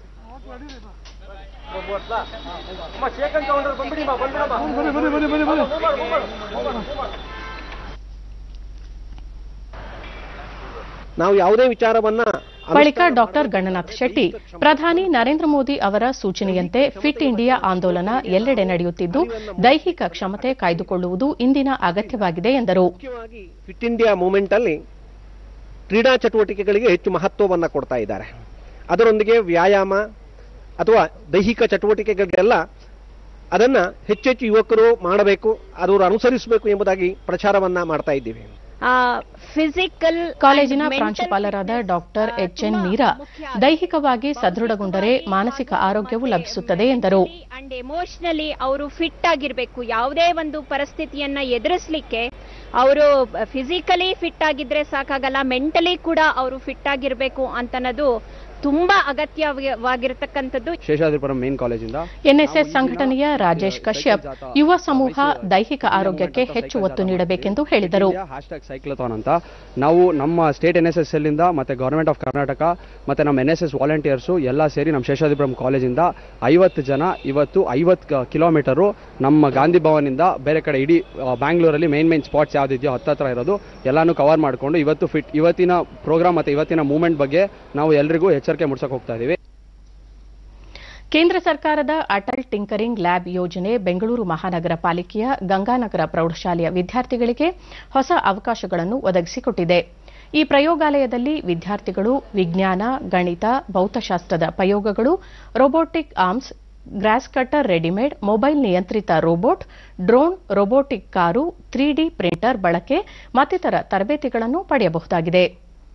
ನಾವು ಯಾವುದೇ ವಿಚಾರವನ್ನ ಬಳಿಕ ಡಾಕ್ಟರ್ ಗಣನಾಥ್ ಶೆಟ್ಟಿ ಪ್ರಧಾನಿ ನರೇಂದ್ರ ಮೋದಿ ಅವರ ಸೂಚನೆಯಂತೆ ಫಿಟ್ ಇಂಡಿಯಾ ಆಂದೋಲನ ಎಲ್ಲೆಡೆ ನಡೆಯುತ್ತಿದ್ದು ದೈಹಿಕ ಕ್ಷಮತೆ ಕಾಯ್ದುಕೊಳ್ಳುವುದು ಇಂದಿನ ಅಗತ್ಯವಾಗಿದೆ ಎಂದರು. ಫಿಟ್ ಇಂಡಿಯಾ ಮೂವ್ಮೆಂಟ್ ಅಲ್ಲಿ ಕ್ರೀಡಾ ಚಟುವಟಿಕೆಗಳಿಗೆ ಹೆಚ್ಚು ಮಹತ್ವವನ್ನು ಕೊಡ್ತಾ ಇದ್ದಾರೆ. ಅದರೊಂದಿಗೆ ವ್ಯಾಯಾಮ ಅಥವಾ ದೈಹಿಕ ಚಟುವಟಿಕೆಗಳಿಗೆಲ್ಲ ಅದನ್ನ ಹೆಚ್ಚೆಚ್ಚು ಯುವಕರು ಮಾಡಬೇಕು, ಅವರು ಅನುಸರಿಸಬೇಕು ಎಂಬುದಾಗಿ ಪ್ರಚಾರವನ್ನ ಮಾಡ್ತಾ ಇದ್ದೀವಿ. ಫಿಸಿಕಲ್ ಕಾಲೇಜಿನ ಪ್ರಾಂಶುಪಾಲರಾದ ಡಾಕ್ಟರ್ ಎಚ್ ಎನ್ ಮೀರಾ ದೈಹಿಕವಾಗಿ ಸದೃಢಗೊಂಡರೆ ಮಾನಸಿಕ ಆರೋಗ್ಯವು ಲಭಿಸುತ್ತದೆ ಎಂದರು. ಅಂಡ್ ಎಮೋಷನಲಿ ಅವರು ಫಿಟ್ ಆಗಿರಬೇಕು. ಯಾವುದೇ ಒಂದು ಪರಿಸ್ಥಿತಿಯನ್ನ ಎದುರಿಸಲಿಕ್ಕೆ ಅವರು ಫಿಸಿಕಲಿ ಫಿಟ್ ಆಗಿದ್ರೆ ಸಾಕಾಗಲ್ಲ, ಮೆಂಟಲಿ ಕೂಡ ಅವರು ಫಿಟ್ ಆಗಿರಬೇಕು ಅಂತನ್ನೋದು ತುಂಬಾ ಅಗತ್ಯವಾಗಿರತಕ್ಕಂಥದ್ದು. ಶೇಷಾದ್ರಿಪುರಂ ಮೇನ್ ಕಾಲೇಜಿಂದ ಎನ್ಎಸ್ಎಸ್ ಸಂಘಟನೆಯ ರಾಜೇಶ್ ಕಶ್ಯಪ್ ಯುವ ಸಮೂಹ ದೈಹಿಕ ಆರೋಗ್ಯಕ್ಕೆ ಹೆಚ್ಚು ಒತ್ತು ನೀಡಬೇಕೆಂದು ಹೇಳಿದರು. ಹ್ಯಾಶ್ಟ್ಯಾಗ್ ಸೈಕ್ಲಥಾನ್ ಅಂತ ನಾವು ನಮ್ಮ state N S S L ಇಂದ ಮತ್ತೆ ಗವರ್ಮೆಂಟ್ ಆಫ್ ಕರ್ನಾಟಕ ಮತ್ತೆ ನಮ್ಮ ಎನ್ ಎಸ್ ಎಸ್ ವಾಲಂಟಿಯರ್ಸು ಎಲ್ಲ ಸೇರಿ ನಮ್ಮ ಶೇಷಾದ್ರಿಪುರಂ ಕಾಲೇಜಿಂದ ಐವತ್ತು ಜನ ಇವತ್ತು ಐವತ್ತು ಕಿಲೋಮೀಟರು ನಮ್ಮ ಗಾಂಧಿ ಭವನಿಂದ ಬೇರೆ ಕಡೆ ಇಡೀ ಬ್ಯಾಂಗ್ಳೂರಲ್ಲಿ ಮೇನ್ ಮೇನ್ ಸ್ಪಾಟ್ಸ್ ಯಾವ್ದಿದೆಯೋ ಹತ್ತತ್ರ ಇರೋದು ಎಲ್ಲಾನು ಕವರ್ ಮಾಡಿಕೊಂಡು ಇವತ್ತು ಫಿಟ್ ಇವತ್ತಿನ ಪ್ರೋಗ್ರಾಮ್ ಮತ್ತೆ ಇವತ್ತಿನ ಮೂವ್ಮೆಂಟ್ ಬಗ್ಗೆ ನಾವು ಎಲ್ರಿಗೂ ಎಚ್ಚರಿಕೆ ಮೂಡಿಸಕ್ಕೆ ಹೋಗ್ತಾ ಇದೀವಿ. ಕೇಂದ್ರ ಸರ್ಕಾರದ ಅಟಲ್ ಟಿಂಕರಿಂಗ್ ಲ್ಯಾಬ್ ಯೋಜನೆ ಬೆಂಗಳೂರು ಮಹಾನಗರ ಪಾಲಿಕೆಯ ಗಂಗಾನಗರ ಪ್ರೌಢಶಾಲೆಯ ವಿದ್ಯಾರ್ಥಿಗಳಿಗೆ ಹೊಸ ಅವಕಾಶಗಳನ್ನು ಒದಗಿಸಿಕೊಟ್ಟಿದೆ. ಈ ಪ್ರಯೋಗಾಲಯದಲ್ಲಿ ವಿದ್ಯಾರ್ಥಿಗಳು ವಿಜ್ಞಾನ, ಗಣಿತ, ಭೌತಶಾಸ್ತ್ರದ ಪ್ರಯೋಗಗಳು, robotic arms, grass cutter readymade, mobile ನಿಯಂತ್ರಿತ robot, drone, robotic car, three D printer ಬಳಕೆ ಮತ್ತಿತರ ತರಬೇತಿಗಳನ್ನು ಪಡೆಯಬಹುದಾಗಿದೆ.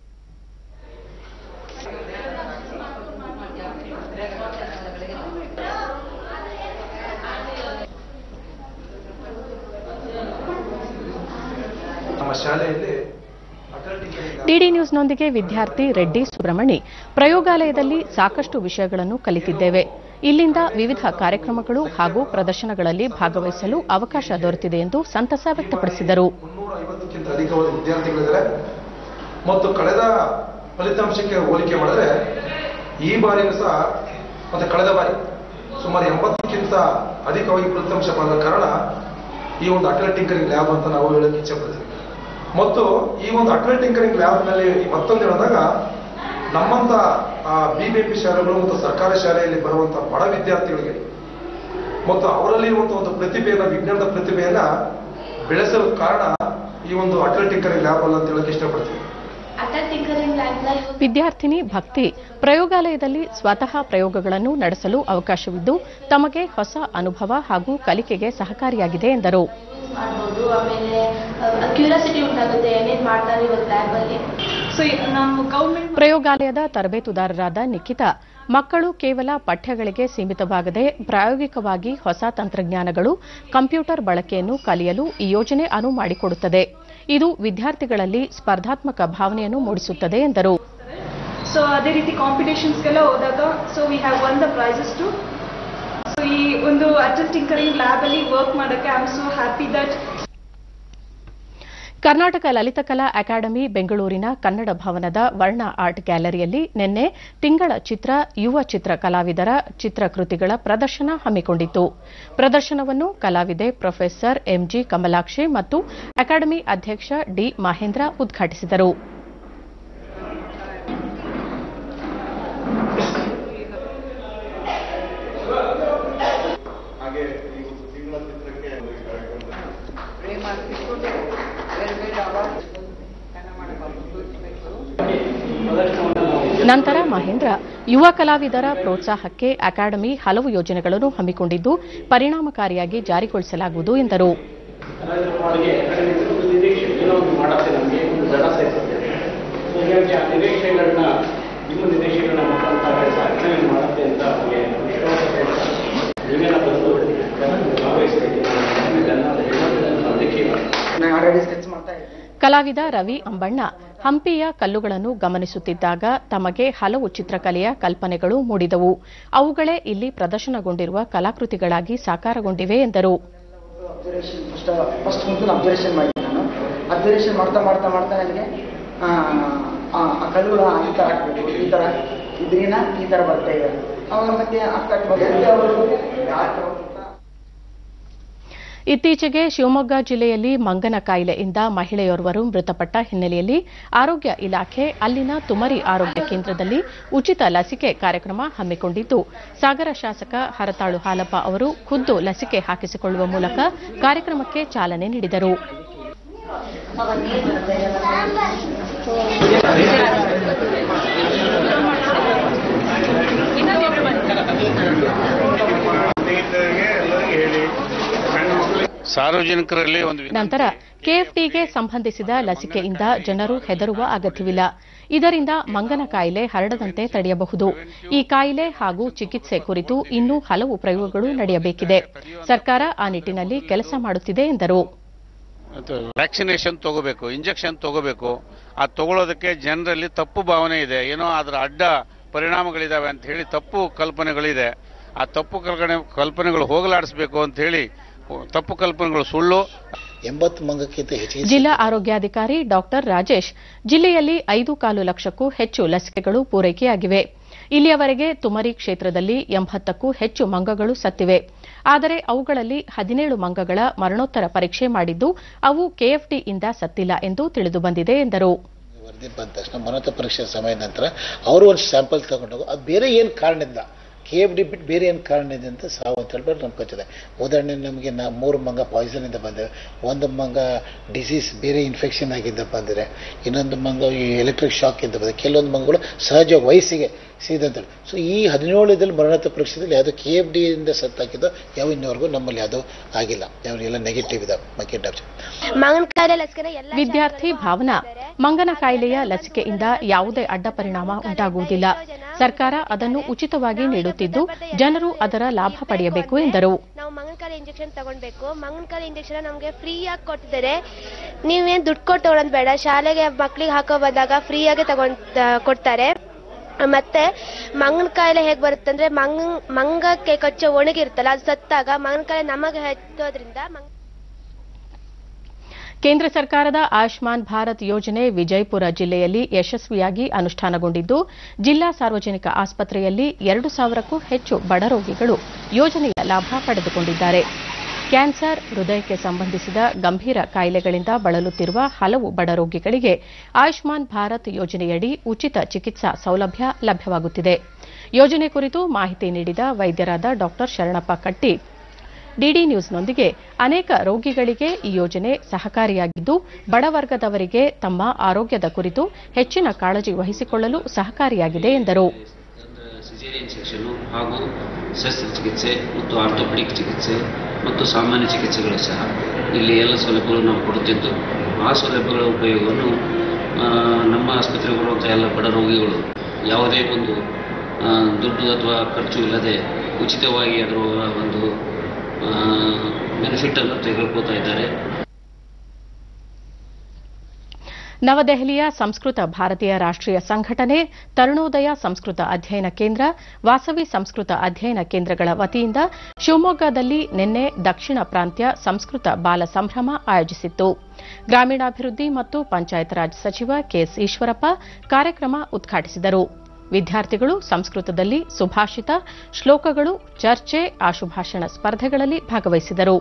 ಡಿಡಿ ನ್ಯೂಸ್ನೊಂದಿಗೆ ವಿದ್ಯಾರ್ಥಿ ರೆಡ್ಡಿ ಸುಬ್ರಹ್ಮಣಿ, ಪ್ರಯೋಗಾಲಯದಲ್ಲಿ ಸಾಕಷ್ಟು ವಿಷಯಗಳನ್ನು ಕಲಿತಿದ್ದೇವೆ. ಇಲ್ಲಿಂದ ವಿವಿಧ ಕಾರ್ಯಕ್ರಮಗಳು ಹಾಗೂ ಪ್ರದರ್ಶನಗಳಲ್ಲಿ ಭಾಗವಹಿಸಲು ಅವಕಾಶ ದೊರೆತಿದೆ ಎಂದು ಸಂತಸ ವ್ಯಕ್ತಪಡಿಸಿದರು. ಮತ್ತು ಕಳೆದ ಫಲಿತಾಂಶಕ್ಕೆ ಹೋಲಿಕೆ ಮಾಡಿದ್ರೆ ಈ ಬಾರಿಯೂ ಸಹ ಮತ್ತೆ ಕಳೆದ ಬಾರಿ ಸುಮಾರು ಎಂಬತ್ತಕ್ಕಿಂತ ಅಧಿಕವಾಗಿ ಫಲಿತಾಂಶ ಬಂದ ಕಾರಣ ಈ ಒಂದು ಅಟಲ್ ಟಿಂಕರಿಂಗ್ ಲ್ಯಾಬ್ ಅಂತ ನಾವು ಹೇಳಕ್ಕೆ ಇಚ್ಛೆ ಪಡ್ತೀವಿ. ಮತ್ತು ಈ ಒಂದು ಅಟಲ್ ಟಿಂಕರಿಂಗ್ ಲ್ಯಾಬ್ನಲ್ಲಿ ಮತ್ತೊಂದು ಹೇಳಿದಾಗ ನಮ್ಮಂತ ಬಿಬಿಎಂಪಿ ಶಾಲೆಗಳು ಮತ್ತು ಸರ್ಕಾರಿ ಶಾಲೆಯಲ್ಲಿ ಬರುವಂತ ಬಡ ವಿದ್ಯಾರ್ಥಿಗಳಿಗೆ ಮತ್ತು ಅವರಲ್ಲಿ ಇರುವಂತಹ ಒಂದು ಪ್ರತಿಭೆಯನ್ನ ವಿಜ್ಞಾನದ ಪ್ರತಿಭೆಯನ್ನ ಬೆಳೆಸಲು ಕಾರಣ ಈ ಒಂದು ಅಟಲ್ ಟಿಂಕರಿಂಗ್ ಲ್ಯಾಬ್ ಅಲ್ಲ ಅಂತ ಹೇಳಕ್ಕೆ ಇಷ್ಟಪಡ್ತೀವಿ. ವಿದ್ಯಾರ್ಥಿನಿ ಭಕ್ತಿ, ಪ್ರಯೋಗಾಲಯದಲ್ಲಿ ಸ್ವತಃ ಪ್ರಯೋಗಗಳನ್ನು ನಡೆಸಲು ಅವಕಾಶವಿದ್ದು ತಮಗೆ ಹೊಸ ಅನುಭವ ಹಾಗೂ ಕಲಿಕೆಗೆ ಸಹಕಾರಿಯಾಗಿದೆ ಎಂದರು. ಪ್ರಯೋಗಾಲಯದ ತರಬೇತುದಾರರಾದ ನಿಖಿತಾ, ಮಕ್ಕಳು ಕೇವಲ ಪಠ್ಯಗಳಿಗೆ ಸೀಮಿತವಾಗದೆ ಪ್ರಾಯೋಗಿಕವಾಗಿ ಹೊಸ ತಂತ್ರಜ್ಞಾನಗಳು, ಕಂಪ್ಯೂಟರ್ ಬಳಕೆಯನ್ನು ಕಲಿಯಲು ಈ ಯೋಜನೆ ಅನುವು ಮಾಡಿಕೊಡುತ್ತದೆ. ಇದು ವಿದ್ಯಾರ್ಥಿಗಳಲ್ಲಿ ಸ್ಪರ್ಧಾತ್ಮಕ ಭಾವನೆಯನ್ನು ಮೂಡಿಸುತ್ತದೆ ಎಂದರು. ಸೊ ಅದೇ ರೀತಿ ಕಾಂಪಿಟೇಷನ್ಸ್ಗೆಲ್ಲ ಹೋದಾಗ so we have won the prizes too so ಈ ಒಂದು ಅಟಲ್ ಟಿಂಕರಿಂಗ್ ಲ್ಯಾಬ್ ಅಲ್ಲಿ ವರ್ಕ್ ಮಾಡೋಕ್ಕೆ I am so happy that. Karnataka Lalitakala academy ಬೆಂಗಳೂರಿನ ಕನ್ನಡ ಭವನದ ವರ್ಣ ಆರ್ಟ್ ಗ್ಯಾಲರಿಯಲ್ಲಿ ನಿನ್ನೆ ತಿಂಗಳ ಚಿತ್ರ ಯುವ ಚಿತ್ರ ಕಲಾವಿದರ ಚಿತ್ರಕೃತಿಗಳ ಪ್ರದರ್ಶನ ಹಮ್ಮಿಕೊಂಡಿತ್ತು. ಪ್ರದರ್ಶನವನ್ನು ಕಲಾವಿದೆ ಪ್ರೊಫೆಸರ್ ಎಂಜಿ ಕಮಲಾಕ್ಷಿ ಮತ್ತು ಅಕಾಡೆಮಿ ಅಧ್ಯಕ್ಷ ಡಿ ಮಹೇಂದ್ರ ಉದ್ಘಾಟಿಸಿದರು. ನಂತರ ಮಹೇಂದ್ರ, ಯುವ ಕಲಾವಿದರ ಪ್ರೋತ್ಸಾಹಕ್ಕೆ ಅಕಾಡೆಮಿ ಹಲವು ಯೋಜನೆಗಳನ್ನು ಹಮ್ಮಿಕೊಂಡಿದ್ದು ಪರಿಣಾಮಕಾರಿಯಾಗಿ ಜಾರಿಗೊಳಿಸಲಾಗುವುದು ಎಂದರು. ಕಲಾವಿದ ರವಿ ಅಂಬಣ್ಣ, ಹಂಪಿಯ ಕಲ್ಲುಗಳನ್ನು ಗಮನಿಸುತ್ತಿದ್ದಾಗ ತಮಗೆ ಹಲವು ಚಿತ್ರಕಲೆಯ ಕಲ್ಪನೆಗಳು ಮೂಡಿದವು. ಅವುಗಳೇ ಇಲ್ಲಿ ಪ್ರದರ್ಶನಗೊಂಡಿರುವ ಕಲಾಕೃತಿಗಳಾಗಿ ಸಾಕಾರಗೊಂಡಿವೆ ಎಂದರು. ಅಬ್ಸರ್ವೇಷನ್ ಮಾಡಿದ್ದೆ ನಾನು. ಅಬ್ಸರ್ವೇಷನ್ ಮಾಡ್ತಾ ಮಾಡ್ತಾ ಮಾಡ್ತಾ ನನಗೆ ಆ ಕಲ್ಲುಗಳು ಈ ಥರ ಹಾಕಬೇಕು, ಈ ಥರ ಇದ್ರಿನ ಈ ಥರ ಬರ್ತಾ ಇದೆ. ಅವಾಗ ಮತ್ತೆ ಅಕ್ಕ ಅವರು ಇತ್ತೀಚೆಗೆ ಶಿವಮೊಗ್ಗ ಜಿಲ್ಲೆಯಲ್ಲಿ ಮಂಗನ ಕಾಯಿಲೆಯಿಂದ ಮಹಿಳೆಯೋರ್ವರು ಮೃತಪಟ್ಟ ಹಿನ್ನೆಲೆಯಲ್ಲಿ ಆರೋಗ್ಯ ಇಲಾಖೆ ಅಲ್ಲಿನ ತುಮರಿ ಆರೋಗ್ಯ ಕೇಂದ್ರದಲ್ಲಿ ಉಚಿತ ಲಸಿಕೆ ಕಾರ್ಯಕ್ರಮ ಹಮ್ಮಿಕೊಂಡಿದ್ದು, ಸಾಗರ ಶಾಸಕ ಹರತಾಳು ಹಾಲಪ್ಪ ಅವರು ಖುದ್ದು ಲಸಿಕೆ ಹಾಕಿಸಿಕೊಳ್ಳುವ ಮೂಲಕ ಕಾರ್ಯಕ್ರಮಕ್ಕೆ ಚಾಲನೆ ನೀಡಿದರು. ಸಾರ್ವಜನಿಕರಲ್ಲಿ ಒಂದು ನಂತರ ಕೆಎಫ್ಡಿಗೆ ಸಂಬಂಧಿಸಿದ ಲಸಿಕೆಯಿಂದ ಜನರು ಹೆದರುವ ಅಗತ್ಯವಿಲ್ಲ. ಇದರಿಂದ ಮಂಗನ ಕಾಯಿಲೆ ಹರಡದಂತೆ ತಡೆಯಬಹುದು. ಈ ಕಾಯಿಲೆ ಹಾಗೂ ಚಿಕಿತ್ಸೆ ಕುರಿತು ಇನ್ನೂ ಹಲವು ಪ್ರಯೋಗಗಳು ನಡೆಯಬೇಕಿದೆ. ಸರ್ಕಾರ ಆ ನಿಟ್ಟಿನಲ್ಲಿ ಕೆಲಸ ಮಾಡುತ್ತಿದೆ ಎಂದರು. ವ್ಯಾಕ್ಸಿನೇಷನ್ ತಗೋಬೇಕು, ಇಂಜೆಕ್ಷನ್ ತಗೋಬೇಕು. ಅದು ತಗೊಳ್ಳೋದಕ್ಕೆ ಜನರಲ್ಲಿ ತಪ್ಪು ಭಾವನೆ ಇದೆ. ಏನೋ ಅದರ ಅಡ್ಡ ಪರಿಣಾಮಗಳಿದ್ದಾವೆ ಅಂತ ಹೇಳಿ ತಪ್ಪು ಕಲ್ಪನೆಗಳಿದೆ. ಆ ತಪ್ಪು ಕಲ್ಪನೆ ಕಲ್ಪನೆಗಳು ಹೋಗಲಾಡಿಸಬೇಕು ಅಂತ ಹೇಳಿ ತಪ್ಪು ಕಲ್ಪನೆಗಳು ಸುಳ್ಳು. ಎಂಬತ್ತು ಮಂಗಕ್ಕಿಂತ ಹೆಚ್ಚಿಗೆ ಜಿಲ್ಲಾ ಆರೋಗ್ಯಾಧಿಕಾರಿ ಡಾಕ್ಟರ್ ರಾಜೇಶ್, ಜಿಲ್ಲೆಯಲ್ಲಿ ಐದು ಕಾಲು ಲಕ್ಷಕ್ಕೂ ಹೆಚ್ಚು ಲಸಿಕೆಗಳು ಪೂರೈಕೆಯಾಗಿವೆ. ಇಲ್ಲಿಯವರೆಗೆ ತುಮರಿ ಕ್ಷೇತ್ರದಲ್ಲಿ ಎಂಬತ್ತಕ್ಕೂ ಹೆಚ್ಚು ಮಂಗಗಳು ಸತ್ತಿವೆ. ಆದರೆ ಅವುಗಳಲ್ಲಿ ಹದಿನೇಳು ಮಂಗಗಳ ಮರಣೋತ್ತರ ಪರೀಕ್ಷೆ ಮಾಡಿದ್ದು ಅವು ಕೆಎಫ್ಡಿಯಿಂದ ಸತ್ತಿಲ್ಲ ಎಂದು ತಿಳಿದುಬಂದಿದೆ ಎಂದರು. ವರದಿ ಬಂದ ತಕ್ಷಣ ಮರಣೋತ್ತರ ಪರೀಕ್ಷೆ ಸಮಯದ ನಂತರ ಅವರು ಒಂದು ಸ್ಯಾಂಪಲ್ ತಗೊಂಡೋಗಿ ಅದು ಬೇರೆ ಏನು ಕಾರಣದಿಂದ ಕೆ ಎಫ್ ಡಿ ಬಿಟ್ಟು ಬೇರೆ ಏನು ಕಾರಣ ಇದೆ ಅಂತ ಸಾವು ಅಂತ ಹೇಳ್ಬಿಟ್ಟು ನಮ್ಗೆ ಗೊತ್ತಿದೆ. ಉದಾಹರಣೆ ನಮಗೆ ನಾ ಮೂರು ಮಂಗ ಪಾಯ್ಸನ್ ಇಂದ ಬಂದಿವೆ, ಒಂದು ಮಂಗ ಡಿಸೀಸ್ ಬೇರೆ ಇನ್ಫೆಕ್ಷನ್ ಆಗಿಂದ ಬಂದಿದೆ, ಇನ್ನೊಂದು ಮಂಗ ಈ ಎಲೆಕ್ಟ್ರಿಕ್ ಶಾಕ್ ಇಂದ ಬಂದಿದೆ, ಕೆಲವೊಂದು ಮಂಗಗಳು ಸಹಜ ವಯಸ್ಸಿಗೆ ಸೀದಂತೇಳಿ. ಸೊ ಈ ಹದಿನೇಳು ಇದರಲ್ಲಿ ಮರಣೋತ್ತರ ಪರೀಕ್ಷೆಯಲ್ಲಿ ಯಾವುದೋ ಕೆ ಎಫ್ ಡಿ ಇಂದ ಸತ್ತಾಕಿದ್ದು ಯಾವ ಇನ್ನವರೆಗೂ ನಮ್ಮಲ್ಲಿ ಯಾವುದೂ ಆಗಿಲ್ಲ. ಯಾವೆಲ್ಲ ನೆಗೆಟಿವ್ ಇದಾವೆ ಮಕ್ಕಳ ವಿದ್ಯಾರ್ಥಿ ಭಾವನಾ, ಮಂಗನ ಕಾಯಿಲೆಯ ಲಸಿಕೆಯಿಂದ ಯಾವುದೇ ಅಡ್ಡ ಪರಿಣಾಮ ಉಂಟಾಗುವುದಿಲ್ಲ. ಸರ್ಕಾರ ಅದನ್ನು ಉಚಿತವಾಗಿ ನೀಡುತ್ತಿದ್ದು ಜನರು ಅದರ ಲಾಭ ಪಡೆಯಬೇಕು ಎಂದರು. ನಾವು ಮಂಗನಕಾಯಿಲೆ ಇಂಜೆಕ್ಷನ್ ತಗೊಳ್ಬೇಕು. ಮಂಗನಕಾಯಿಲೆ ಇಂಜೆಕ್ಷನ್ ನಮಗೆ ಫ್ರೀ ಆಗಿ ಕೊಟ್ಟಿದ್ದಾರೆ. ನೀವೇನು ದುಡ್ಡು ಕೊಟ್ಟು ತಗೊಳ್ಳೋದು ಬೇಡ. ಶಾಲೆಗೆ ಮಕ್ಕಳಿಗೆ ಹಾಕೋ ಬಂದಾಗ ಫ್ರೀ ಆಗಿ ತಗೊಂಡ್ ಕೊಡ್ತಾರೆ. ಮತ್ತೆ ಮಂಗನ ಕಾಯಿಲೆ ಹೇಗೆ ಬರುತ್ತಂದ್ರೆ ಮಂಗ ಮಂಗಕ್ಕೆ ಕಚ್ಚೋ ಒಣಗಿರುತ್ತಲ್ಲ ಅದು ಸತ್ತಾಗ ಮಂಗನ ಕಾಯಿಲೆ ನಮಗೆ ಹತ್ತೋದ್ರಿಂದ. ಕೇಂದ್ರ ಸರ್ಕಾರದ ಆಯುಷ್ಮಾನ್ ಭಾರತ್ ಯೋಜನೆ ವಿಜಯಪುರ ಜಿಲ್ಲೆಯಲ್ಲಿ ಯಶಸ್ವಿಯಾಗಿ ಅನುಷ್ಠಾನಗೊಂಡಿದ್ದು ಜಿಲ್ಲಾ ಸಾರ್ವಜನಿಕ ಆಸ್ಪತ್ರೆಯಲ್ಲಿ ಎರಡು ಸಾವಿರಕ್ಕೂ ಹೆಚ್ಚು ಬಡ ರೋಗಿಗಳು ಯೋಜನೆಯ ಲಾಭ ಪಡೆದುಕೊಂಡಿದ್ದಾರೆ. ಕ್ಯಾನ್ಸರ್, ಹೃದಯಕ್ಕೆ ಸಂಬಂಧಿಸಿದ ಗಂಭೀರ ಕಾಯಿಲೆಗಳಿಂದ ಬಳಲುತ್ತಿರುವ ಹಲವು ಬಡ ರೋಗಿಗಳಿಗೆ ಆಯುಷ್ಮಾನ್ ಭಾರತ್ ಯೋಜನೆಯಡಿ ಉಚಿತ ಚಿಕಿತ್ಸಾ ಸೌಲಭ್ಯ ಲಭ್ಯವಾಗುತ್ತಿದೆ. ಯೋಜನೆ ಕುರಿತು ಮಾಹಿತಿ ನೀಡಿದ ವೈದ್ಯರಾದ ಡಾ ಶರಣಪ್ಪ ಕಟ್ಟಿ, ಡಿಡಿ ನ್ಯೂಸ್ನೊಂದಿಗೆ ಅನೇಕ ರೋಗಿಗಳಿಗೆ ಈ ಯೋಜನೆ ಸಹಕಾರಿಯಾಗಿದ್ದು ಬಡವರ್ಗದವರಿಗೆ ತಮ್ಮ ಆರೋಗ್ಯದ ಕುರಿತು ಹೆಚ್ಚಿನ ಕಾಳಜಿ ವಹಿಸಿಕೊಳ್ಳಲು ಸಹಕಾರಿಯಾಗಿದೆ ಎಂದರು. ಹಾಗೂ ಶಸ್ತ್ರಚಿಕಿತ್ಸೆ ಮತ್ತು ಆರ್ಥೋಪೆಡಿಕ್ ಚಿಕಿತ್ಸೆ ಮತ್ತು ಸಾಮಾನ್ಯ ಚಿಕಿತ್ಸೆಗಳು ಸಹ ಇಲ್ಲಿ ಎಲ್ಲ ಸೌಲಭ್ಯಗಳು ನಾವು ಕೊಡುತ್ತಿದ್ದು ಆ ಸೌಲಭ್ಯಗಳ ಉಪಯೋಗವನ್ನು ನಮ್ಮ ಆಸ್ಪತ್ರೆಗೆ ಬರುವಂಥ ಎಲ್ಲ ಬಡ ರೋಗಿಗಳು ಯಾವುದೇ ಒಂದು ದುಡ್ಡು ಅಥವಾ ಖರ್ಚು ಇಲ್ಲದೆ ಉಚಿತವಾಗಿ ಅದರ ಒಂದು ಬೆನಿಫಿಟ್ ಅನ್ನು ತೆಗೆದುಕೊಳ್ತಾ ಇದ್ದಾರೆ. ನವದೆಹಲಿಯ ಸಂಸ್ಕೃತ ಭಾರತೀಯ ರಾಷ್ಟ್ರೀಯ ಸಂಘಟನೆ, ತರುಣೋದಯ ಸಂಸ್ಕೃತ ಅಧ್ಯಯನ ಕೇಂದ್ರ, ವಾಸವಿ ಸಂಸ್ಕೃತ ಅಧ್ಯಯನ ಕೇಂದ್ರಗಳ ವತಿಯಿಂದ ಶಿವಮೊಗ್ಗದಲ್ಲಿ ನಿನ್ನೆ ದಕ್ಷಿಣ ಪ್ರಾಂತ್ಯ ಸಂಸ್ಕೃತ ಬಾಲ ಸಂಭ್ರಮ ಆಯೋಜಿಸಿತ್ತು. ಗ್ರಾಮೀಣಾಭಿವೃದ್ಧಿ ಮತ್ತು ಪಂಚಾಯತ್ ರಾಜ್ ಸಚಿವ ಕೆಎಸ್ ಈಶ್ವರಪ್ಪ ಕಾರ್ಯಕ್ರಮ ಉದ್ಘಾಟಿಸಿದರು. ವಿದ್ಯಾರ್ಥಿಗಳು ಸಂಸ್ಕೃತದಲ್ಲಿ ಸುಭಾಷಿತ, ಶ್ಲೋಕಗಳು, ಚರ್ಚೆ, ಆಶುಭಾಷಣ ಸ್ಪರ್ಧೆಗಳಲ್ಲಿ ಭಾಗವಹಿಸಿದರು.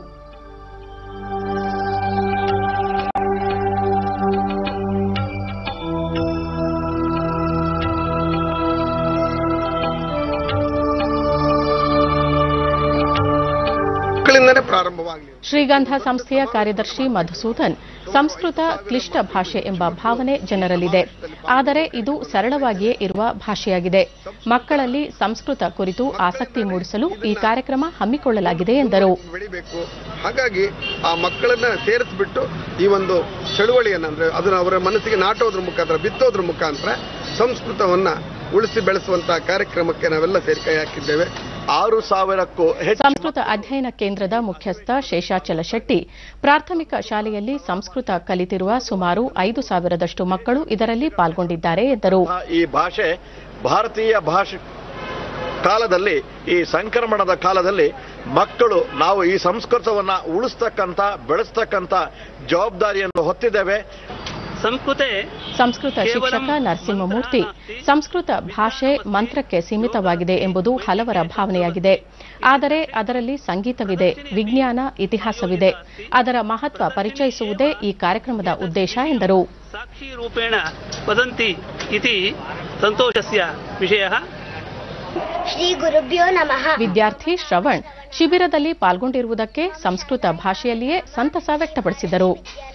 ಶ್ರೀಗಂಧ ಸಂಸ್ಥೆಯ ಕಾರ್ಯದರ್ಶಿ ಮಧುಸೂದನ್, ಸಂಸ್ಕೃತ ಕ್ಲಿಷ್ಟ ಭಾಷೆ ಎಂಬ ಭಾವನೆ ಜನರಲ್ಲಿದೆ. ಆದರೆ ಇದು ಸರಳವಾಗಿಯೇ ಇರುವ ಭಾಷೆಯಾಗಿದೆ. ಮಕ್ಕಳಲ್ಲಿ ಸಂಸ್ಕೃತ ಕುರಿತು ಆಸಕ್ತಿ ಮೂಡಿಸಲು ಈ ಕಾರ್ಯಕ್ರಮ ಹಮ್ಮಿಕೊಳ್ಳಲಾಗಿದೆ ಎಂದರು. ಹಾಗಾಗಿ ಆ ಮಕ್ಕಳನ್ನ ಸೇರಿಸ್ಬಿಟ್ಟು ಈ ಒಂದು ಚಳುವಳಿಯನ್ನ ಅಂದ್ರೆ ಅದನ್ನ ಅವರ ಮನಸ್ಸಿಗೆ ನಾಟೋದ್ರ ಮುಖಾಂತರ ಬಿತ್ತೋದ್ರ ಮುಖಾಂತರ ಸಂಸ್ಕೃತವನ್ನ ಉಳಿಸಿ ಬೆಳೆಸುವಂತಹ ಕಾರ್ಯಕ್ರಮಕ್ಕೆ ನಾವೆಲ್ಲ ಸೇರ್ಕೈ ಹಾಕಿದ್ದೇವೆ. ಆರು ಸಾವಿರಕ್ಕೂ ಹೆಚ್ಚು ಸಂಸ್ಕೃತ ಅಧ್ಯಯನ ಕೇಂದ್ರದ ಮುಖ್ಯಸ್ಥ ಶೇಷಾಚಲ ಶೆಟ್ಟಿ, ಪ್ರಾಥಮಿಕ ಶಾಲೆಯಲ್ಲಿ ಸಂಸ್ಕೃತ ಕಲಿತಿರುವ ಸುಮಾರು ಐದು ಸಾವಿರದಷ್ಟು ಮಕ್ಕಳು ಇದರಲ್ಲಿ ಪಾಲ್ಗೊಂಡಿದ್ದಾರೆ ಎಂದರು. ಈ ಭಾಷೆ ಭಾರತೀಯ ಭಾಷೆ ಕಾಲದಲ್ಲಿ, ಈ ಸಂಕ್ರಮಣದ ಕಾಲದಲ್ಲಿ ಮಕ್ಕಳು ನಾವು ಈ ಸಂಸ್ಕೃತವನ್ನ ಉಳಿಸ್ತಕ್ಕಂಥ ಬೆಳೆಸ್ತಕ್ಕಂಥ ಜವಾಬ್ದಾರಿಯನ್ನು ಹೊತ್ತಿದ್ದೇವೆ. ಸಂಸ್ಕೃತ ಶಿಕ್ಷಕ ನರಸಿಂಹಮೂರ್ತಿ, ಸಂಸ್ಕೃತ ಭಾಷೆ ಮಂತ್ರಕ್ಕೆ ಸೀಮಿತವಾಗಿದೆ ಎಂಬುದು ಹಲವರ ಭಾವನೆಯಾಗಿದೆ. ಆದರೆ ಅದರಲ್ಲಿ ಸಂಗೀತವಿದೆ, ವಿಜ್ಞಾನ, ಇತಿಹಾಸವಿದೆ. ಅದರ ಮಹತ್ವ ಪರಿಚಯಿಸುವುದೇ ಈ ಕಾರ್ಯಕ್ರಮದ ಉದ್ದೇಶ ಎಂದರು. ಸಾಕ್ಷಿ ರೂಪೇಣ ವದಂತಿ ಇತಿ ಸಂತೋಷಸ್ಯ ವಿಷಯಃ. ಶ್ರೀ ಗುರುಭ್ಯೋ ನಮಃ. ವಿದ್ಯಾರ್ಥಿ ಶ್ರವಣ್ ಶಿಬಿರದಲ್ಲಿ ಪಾಲ್ಗೊಂಡಿರುವುದಕ್ಕೆ ಸಂಸ್ಕೃತ ಭಾಷೆಯಲ್ಲಿಯೇ ಸಂತಸ ವ್ಯಕ್ತಪಡಿಸಿದರು.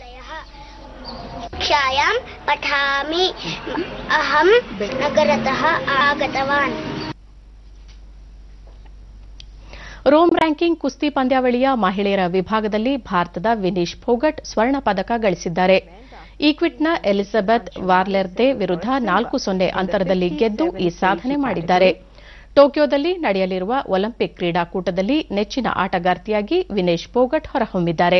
ಕಕ್ಷಾಯಾಂ ಪಠಾಮಿ ಅಹಂ ನಗರತಃ ಆಗತವಾನ್. ರೋಮ್ ರ್ಯಾಂಕಿಂಗ್ ಕುಸ್ತಿ ಪಂದ್ಯಾವಳಿಯ ಮಹಿಳೆಯರ ವಿಭಾಗದಲ್ಲಿ ಭಾರತದ ವಿನೀಶ್ ಫೋಗಟ್ ಸ್ವರ್ಣ ಪದಕ ಗಳಿಸಿದ್ದಾರೆ. ಈಕ್ವಿಟ್ನ ಎಲಿಜಬೆತ್ ವಾರ್ಲೆರ್ದೆ ವಿರುದ್ಧ ನಾಲ್ಕು ಸೊನ್ನೆ ಅಂತರದಲ್ಲಿ ಗೆದ್ದು ಈ ಸಾಧನೆ ಮಾಡಿದ್ದಾರೆ. ಟೋಕಿಯೋದಲ್ಲಿ ನಡೆಯಲಿರುವ ಒಲಿಂಪಿಕ್ ಕ್ರೀಡಾಕೂಟದಲ್ಲಿ ನೆಚ್ಚಿನ ಆಟಗಾರ್ತಿಯಾಗಿ ವಿನೇಶ್ ಫೋಗಟ್ ಹೊರಹೊಮ್ಮಿದ್ದಾರೆ.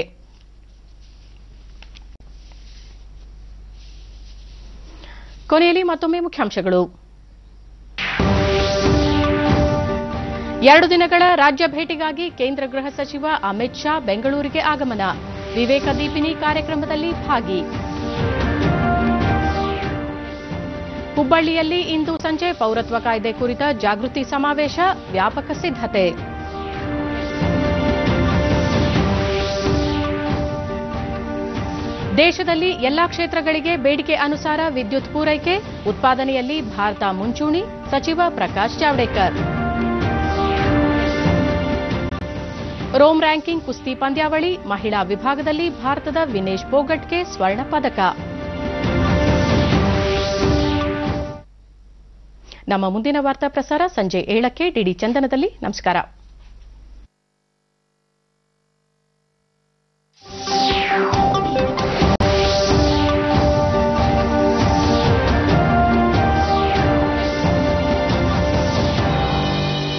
ಕೊನೆಯಲ್ಲಿ ಮತ್ತೊಮ್ಮೆ ಮುಖ್ಯಾಂಶಗಳು. ಎರಡು ದಿನಗಳ ರಾಜ್ಯ ಭೇಟಿಗಾಗಿ ಕೇಂದ್ರ ಗೃಹ ಸಚಿವ ಅಮಿತ್ ಶಾ ಬೆಂಗಳೂರಿಗೆ ಆಗಮನ. ವಿವೇಕ ದೀಪಿನಿ ಕಾರ್ಯಕ್ರಮದಲ್ಲಿ ಭಾಗಿ. ಹುಬ್ಬಳ್ಳಿಯಲ್ಲಿ ಇಂದು ಸಂಜೆ ಪೌರತ್ವ ಕಾಯ್ದೆ ಕುರಿತ ಜಾಗೃತಿ ಸಮಾವೇಶ, ವ್ಯಾಪಕ ಸಿದ್ಧತೆ. ದೇಶದಲ್ಲಿ ಎಲ್ಲಾ ಕ್ಷೇತ್ರಗಳಿಗೆ ಬೇಡಿಕೆ ಅನುಸಾರ ವಿದ್ಯುತ್ ಪೂರೈಕೆ, ಉತ್ಪಾದನೆಯಲ್ಲಿ ಭಾರತ ಮುಂಚೂಣಿ, ಸಚಿವ ಪ್ರಕಾಶ್ ಜಾವಡೇಕರ್. ರೋಮ್ ರ್ಯಾಂಕಿಂಗ್ ಕುಸ್ತಿ ಪಂದ್ಯಾವಳಿ, ಮಹಿಳಾ ವಿಭಾಗದಲ್ಲಿ ಭಾರತದ ವಿನೇಶ್ ಫೋಗಟ್ಗೆ ಸ್ವರ್ಣ ಪದಕ. ನಮ್ಮ ಮುಂದಿನ ವಾರ್ತಾ ಪ್ರಸಾರ ಸಂಜೆ ಏಳಕ್ಕೆ ಡಿಡಿ ಚಂದನದಲ್ಲಿ. ನಮಸ್ಕಾರ.